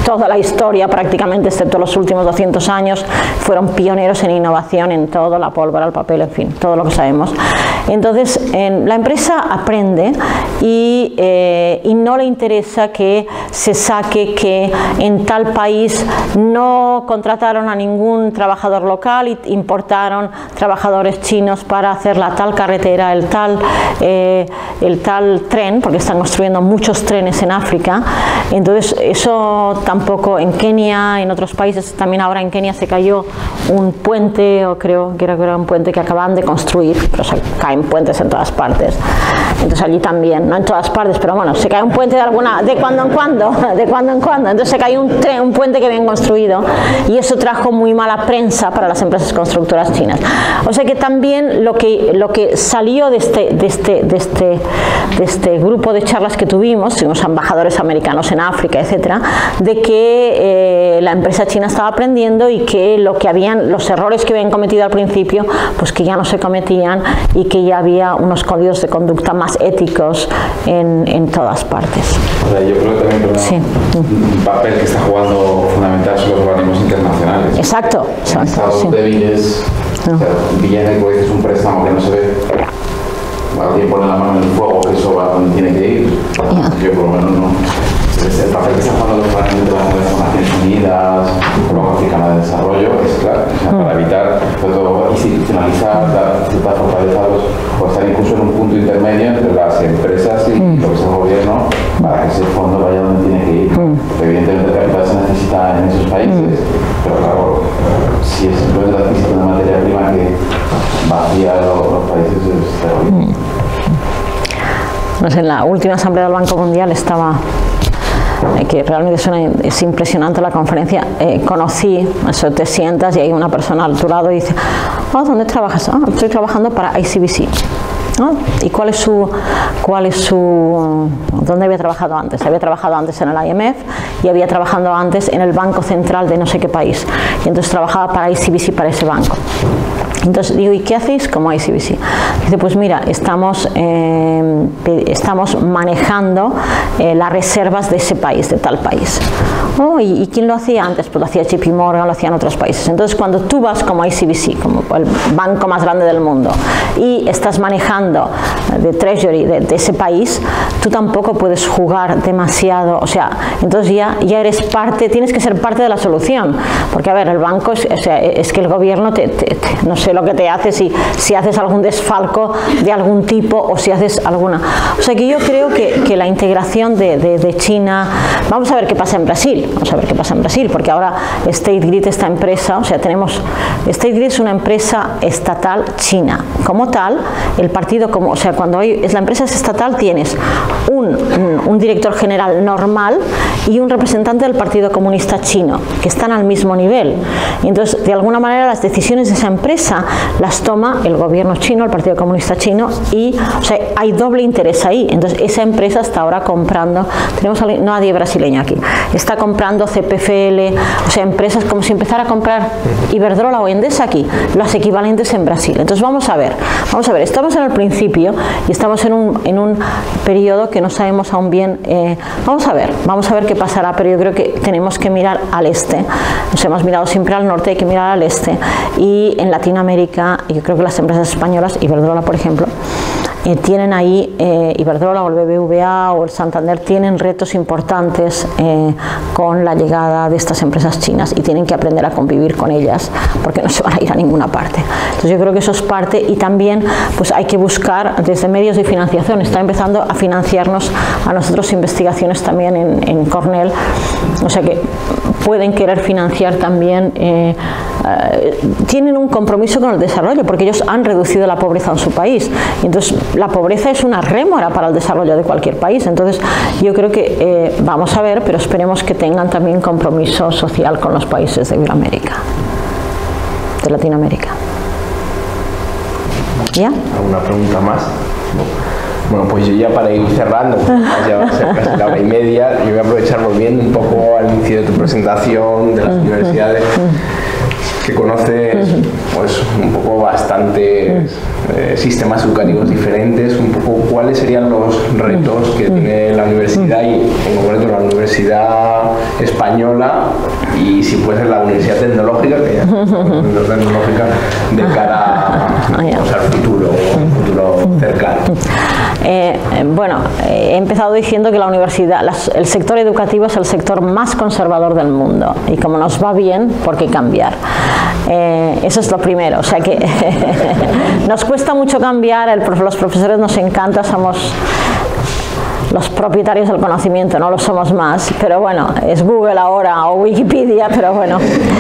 toda la historia prácticamente, excepto los últimos doscientos años, fueron pioneros en innovación en todo, la pólvora, el papel, en fin, todo lo que sabemos. Entonces, en, la empresa aprende y, eh, y no le interesa que se saque que en tal país no contrataron a ningún trabajador local y importaron trabajadores chinos para hacer la tal carretera, el tal, eh, el tal tren, porque están construyendo muchos trenes en África. Entonces, eso tampoco en Kenia, en otros países, también ahora en Kenia se cayó un puente, o creo que era, que era un puente que acaban de construir, pero se caen puentes en todas partes. Entonces allí también, no en todas partes, pero bueno, se cae un puente de alguna, de cuando en cuando, de cuando en cuando. Entonces se cayó un, tren, un puente que bien construido y eso trajo muy mala prensa para las empresas constructoras chinas. O sea que también lo que, lo que salió de este, de, este, de, este, de este grupo de charlas que tuvimos, tuvimos embajadores americanos en África, etcétera, de que eh, la empresa china estaba aprendiendo y que lo que habían, los errores que habían cometido al principio, pues que ya no se cometían y que ya había unos códigos de conducta más éticos en, en todas partes. O sea, yo creo que también sí. un papel que está jugando fundamental son los organismos internacionales. Exacto. En estados sí. débiles, no. o sea, Villena es un préstamo que no se ve. Alguien pone la mano en el fuego, que eso va donde tiene que ir. Yeah. Yo por lo menos no. El papel que está jugando los organismos de las Naciones Unidas, la Banco Africana de Desarrollo, es claro, o sea, para evitar sobre todo, institucionalizar, dar ciertas fortalezas o estar incluso en un punto intermedio entre las empresas y mm. lo que es el gobierno para que ese fondo vaya donde tiene que ir. Mm. Evidentemente el capital se necesita en esos países, mm. pero claro, si es simplemente la adquisición de materia prima que vacía los, los países es terrible. Mm. No sé, en la última asamblea del Banco Mundial estaba, eh, que realmente es, una, es impresionante la conferencia, eh, conocí, eso te sientas y hay una persona al tu lado y dice, oh, ¿dónde trabajas? Ah, estoy trabajando para I C B C. ¿No? ¿Y cuál es su, cuál es su, dónde había trabajado antes? Había trabajado antes en el I M F y había trabajado antes en el Banco Central de no sé qué país. Y entonces trabajaba para I C B C, para ese banco. Entonces digo, ¿y qué hacéis como I C B C? Dice, pues mira, estamos, eh, estamos manejando eh, las reservas de ese país, de tal país. Oh, ¿y, ¿y quién lo hacía antes? Pues lo hacía J P Morgan, lo hacían otros países. Entonces cuando tú vas como I C B C, como el banco más grande del mundo, y estás manejando de Treasury de, de ese país, tú tampoco puedes jugar demasiado, o sea, entonces ya, ya eres parte, tienes que ser parte de la solución, porque a ver, el banco es, o sea, es que el gobierno te, te, te, no sé lo que te hace si, si haces algún desfalco de algún tipo o si haces alguna, o sea que yo creo que, que la integración de, de, de China, vamos a ver qué pasa en Brasil, vamos a ver qué pasa en Brasil, porque ahora State Grid, esta empresa, o sea, tenemos, State Grid es una empresa estatal china, como tal, el partido como, o sea, cuando hay, es la empresa es estatal, tienes un, un director general normal y un representante del Partido Comunista Chino, que están al mismo nivel. Y entonces, de alguna manera, las decisiones de esa empresa las toma el gobierno chino, el Partido Comunista Chino, y, o sea, hay doble interés ahí. Entonces, esa empresa está ahora comprando, tenemos a nadie brasileño aquí, está comprando C P F L, o sea, empresas como si empezara a comprar Iberdrola o Endesa aquí, las equivalentes en Brasil. Entonces, vamos a ver, vamos a ver, estamos en el principio y estamos en un, en un periodo que no sabemos aún bien, eh, vamos a ver, vamos a ver qué pasará, pero yo creo que tenemos que mirar al este, nos hemos mirado siempre al norte, hay que mirar al este, y en Latinoamérica, yo creo que las empresas españolas, Iberdrola por ejemplo, eh, tienen ahí, eh, Iberdrola o el B B V A o el Santander tienen retos importantes eh, con la llegada de estas empresas chinas y tienen que aprender a convivir con ellas porque no se van a ir a ninguna parte. Entonces yo creo que eso es parte, y también pues hay que buscar desde medios de financiación, está empezando a financiarnos a nosotros investigaciones también en, en Cornell, o sea que pueden querer financiar también, eh, eh, tienen un compromiso con el desarrollo porque ellos han reducido la pobreza en su país, y entonces la pobreza es una rémora para el desarrollo de cualquier país. Entonces yo creo que eh, vamos a ver, pero esperemos que tengan también compromiso social con los países de Iberoamérica, de Latinoamérica. ¿Ya? ¿Alguna pregunta más? Bueno, pues yo ya para ir cerrando, ya va a ser casi la hora y media, yo voy a aprovechar volviendo un poco al inicio de tu presentación de las universidades, que conoces pues un poco bastantes eh, sistemas educativos diferentes, un poco cuáles serían los retos que tiene la universidad y en concreto la universidad Universidad Española y si puede ser la Universidad Tecnológica, que ya es una universidad tecnológica, de cara a, pues, al futuro, un futuro cercano. Eh, bueno, he empezado diciendo que la universidad, las, el sector educativo es el sector más conservador del mundo y como nos va bien, ¿por qué cambiar? Eh, eso es lo primero, o sea que nos cuesta mucho cambiar, el, los profesores nos encanta, somos los propietarios del conocimiento, no lo somos más, pero bueno, es Google ahora o Wikipedia, pero bueno.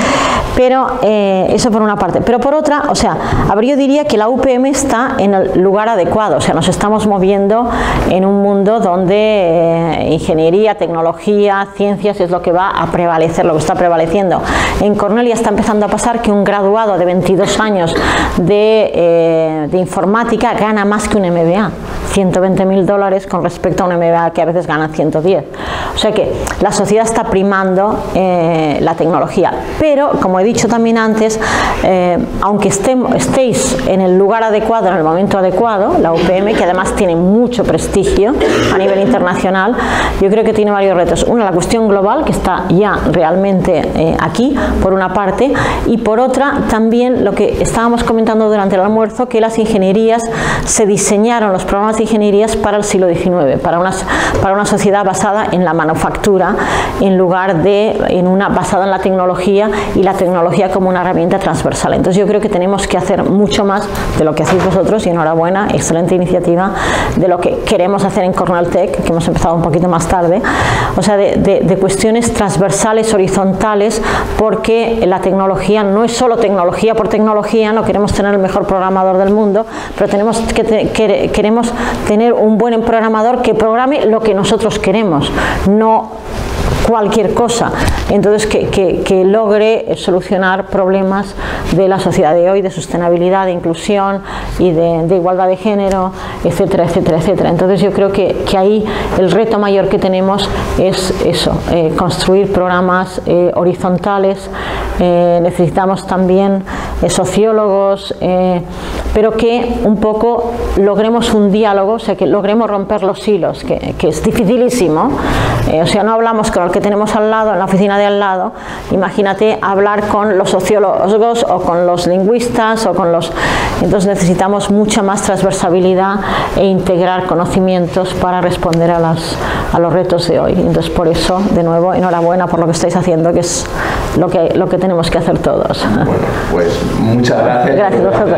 Pero eh, eso por una parte. Pero por otra, o sea, yo diría que la U P M está en el lugar adecuado, o sea, nos estamos moviendo en un mundo donde eh, ingeniería, tecnología, ciencias es lo que va a prevalecer, lo que está prevaleciendo. En Cornell ya está empezando a pasar que un graduado de veintidós años de, eh, de informática gana más que un M B A, ciento veinte mil dólares con respecto a un M B A que a veces gana ciento diez. O sea que la sociedad está primando eh, la tecnología, pero como he dicho también antes, eh, aunque estemos, estéis en el lugar adecuado, en el momento adecuado, la U P M, que además tiene mucho prestigio a nivel internacional, yo creo que tiene varios retos. Una, la cuestión global, que está ya realmente eh, aquí, por una parte, y por otra, también lo que estábamos comentando durante el almuerzo, que las ingenierías se diseñaron, los programas de ingenierías para el siglo diecinueve, para una, para una sociedad basada en la manufactura, en lugar de en una basada en la tecnología y la tecnología como una herramienta transversal. Entonces yo creo que tenemos que hacer mucho más de lo que hacéis vosotros y enhorabuena, excelente iniciativa, de lo que queremos hacer en Cornell Tech, que hemos empezado un poquito más tarde, o sea, de, de, de cuestiones transversales, horizontales, porque la tecnología no es solo tecnología por tecnología, no queremos tener el mejor programador del mundo, pero tenemos que, te, que queremos tener un buen programador que programe lo que nosotros queremos, no cualquier cosa, entonces que, que, que logre solucionar problemas de la sociedad de hoy, de sostenibilidad, de inclusión y de, de igualdad de género, etcétera, etcétera, etcétera. Entonces yo creo que, que ahí el reto mayor que tenemos es eso, eh, construir programas eh, horizontales, eh, necesitamos también eh, sociólogos, eh, pero que un poco logremos un diálogo, o sea, que logremos romper los hilos, que, que es dificilísimo, eh, o sea, no hablamos con el que tenemos al lado, en la oficina de al lado, imagínate hablar con los sociólogos o con los lingüistas o con los... Entonces necesitamos mucha más transversalidad e integrar conocimientos para responder a, las, a los retos de hoy. Entonces por eso, de nuevo, enhorabuena por lo que estáis haciendo, que es lo que, lo que tenemos que hacer todos. Bueno, pues muchas gracias. Gracias a vosotros.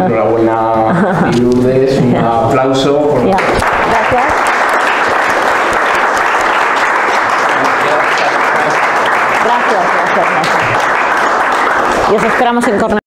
Enhorabuena, Lourdes, un aplauso. Por... Yeah. Gracias. Gracias, gracias, gracias. Y os esperamos en Cornell.